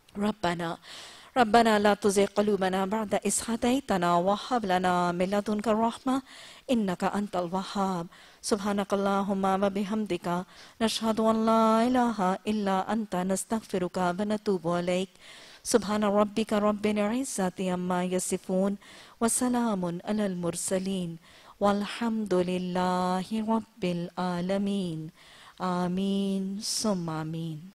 ربنا لا تزغ قلوبنا بعد إذ هديتنا وهب لنا من لدنك الرحمة إنك أنت الوهاب سبحانك اللهم وبحمدك نشهد أن لا إله إلا أنت نستغفرك ونتوب إليك سبحان ربک رب العزت عما یصفون وسلام علی المرسلین والحمد للہ رب العالمین آمین ثم آمین.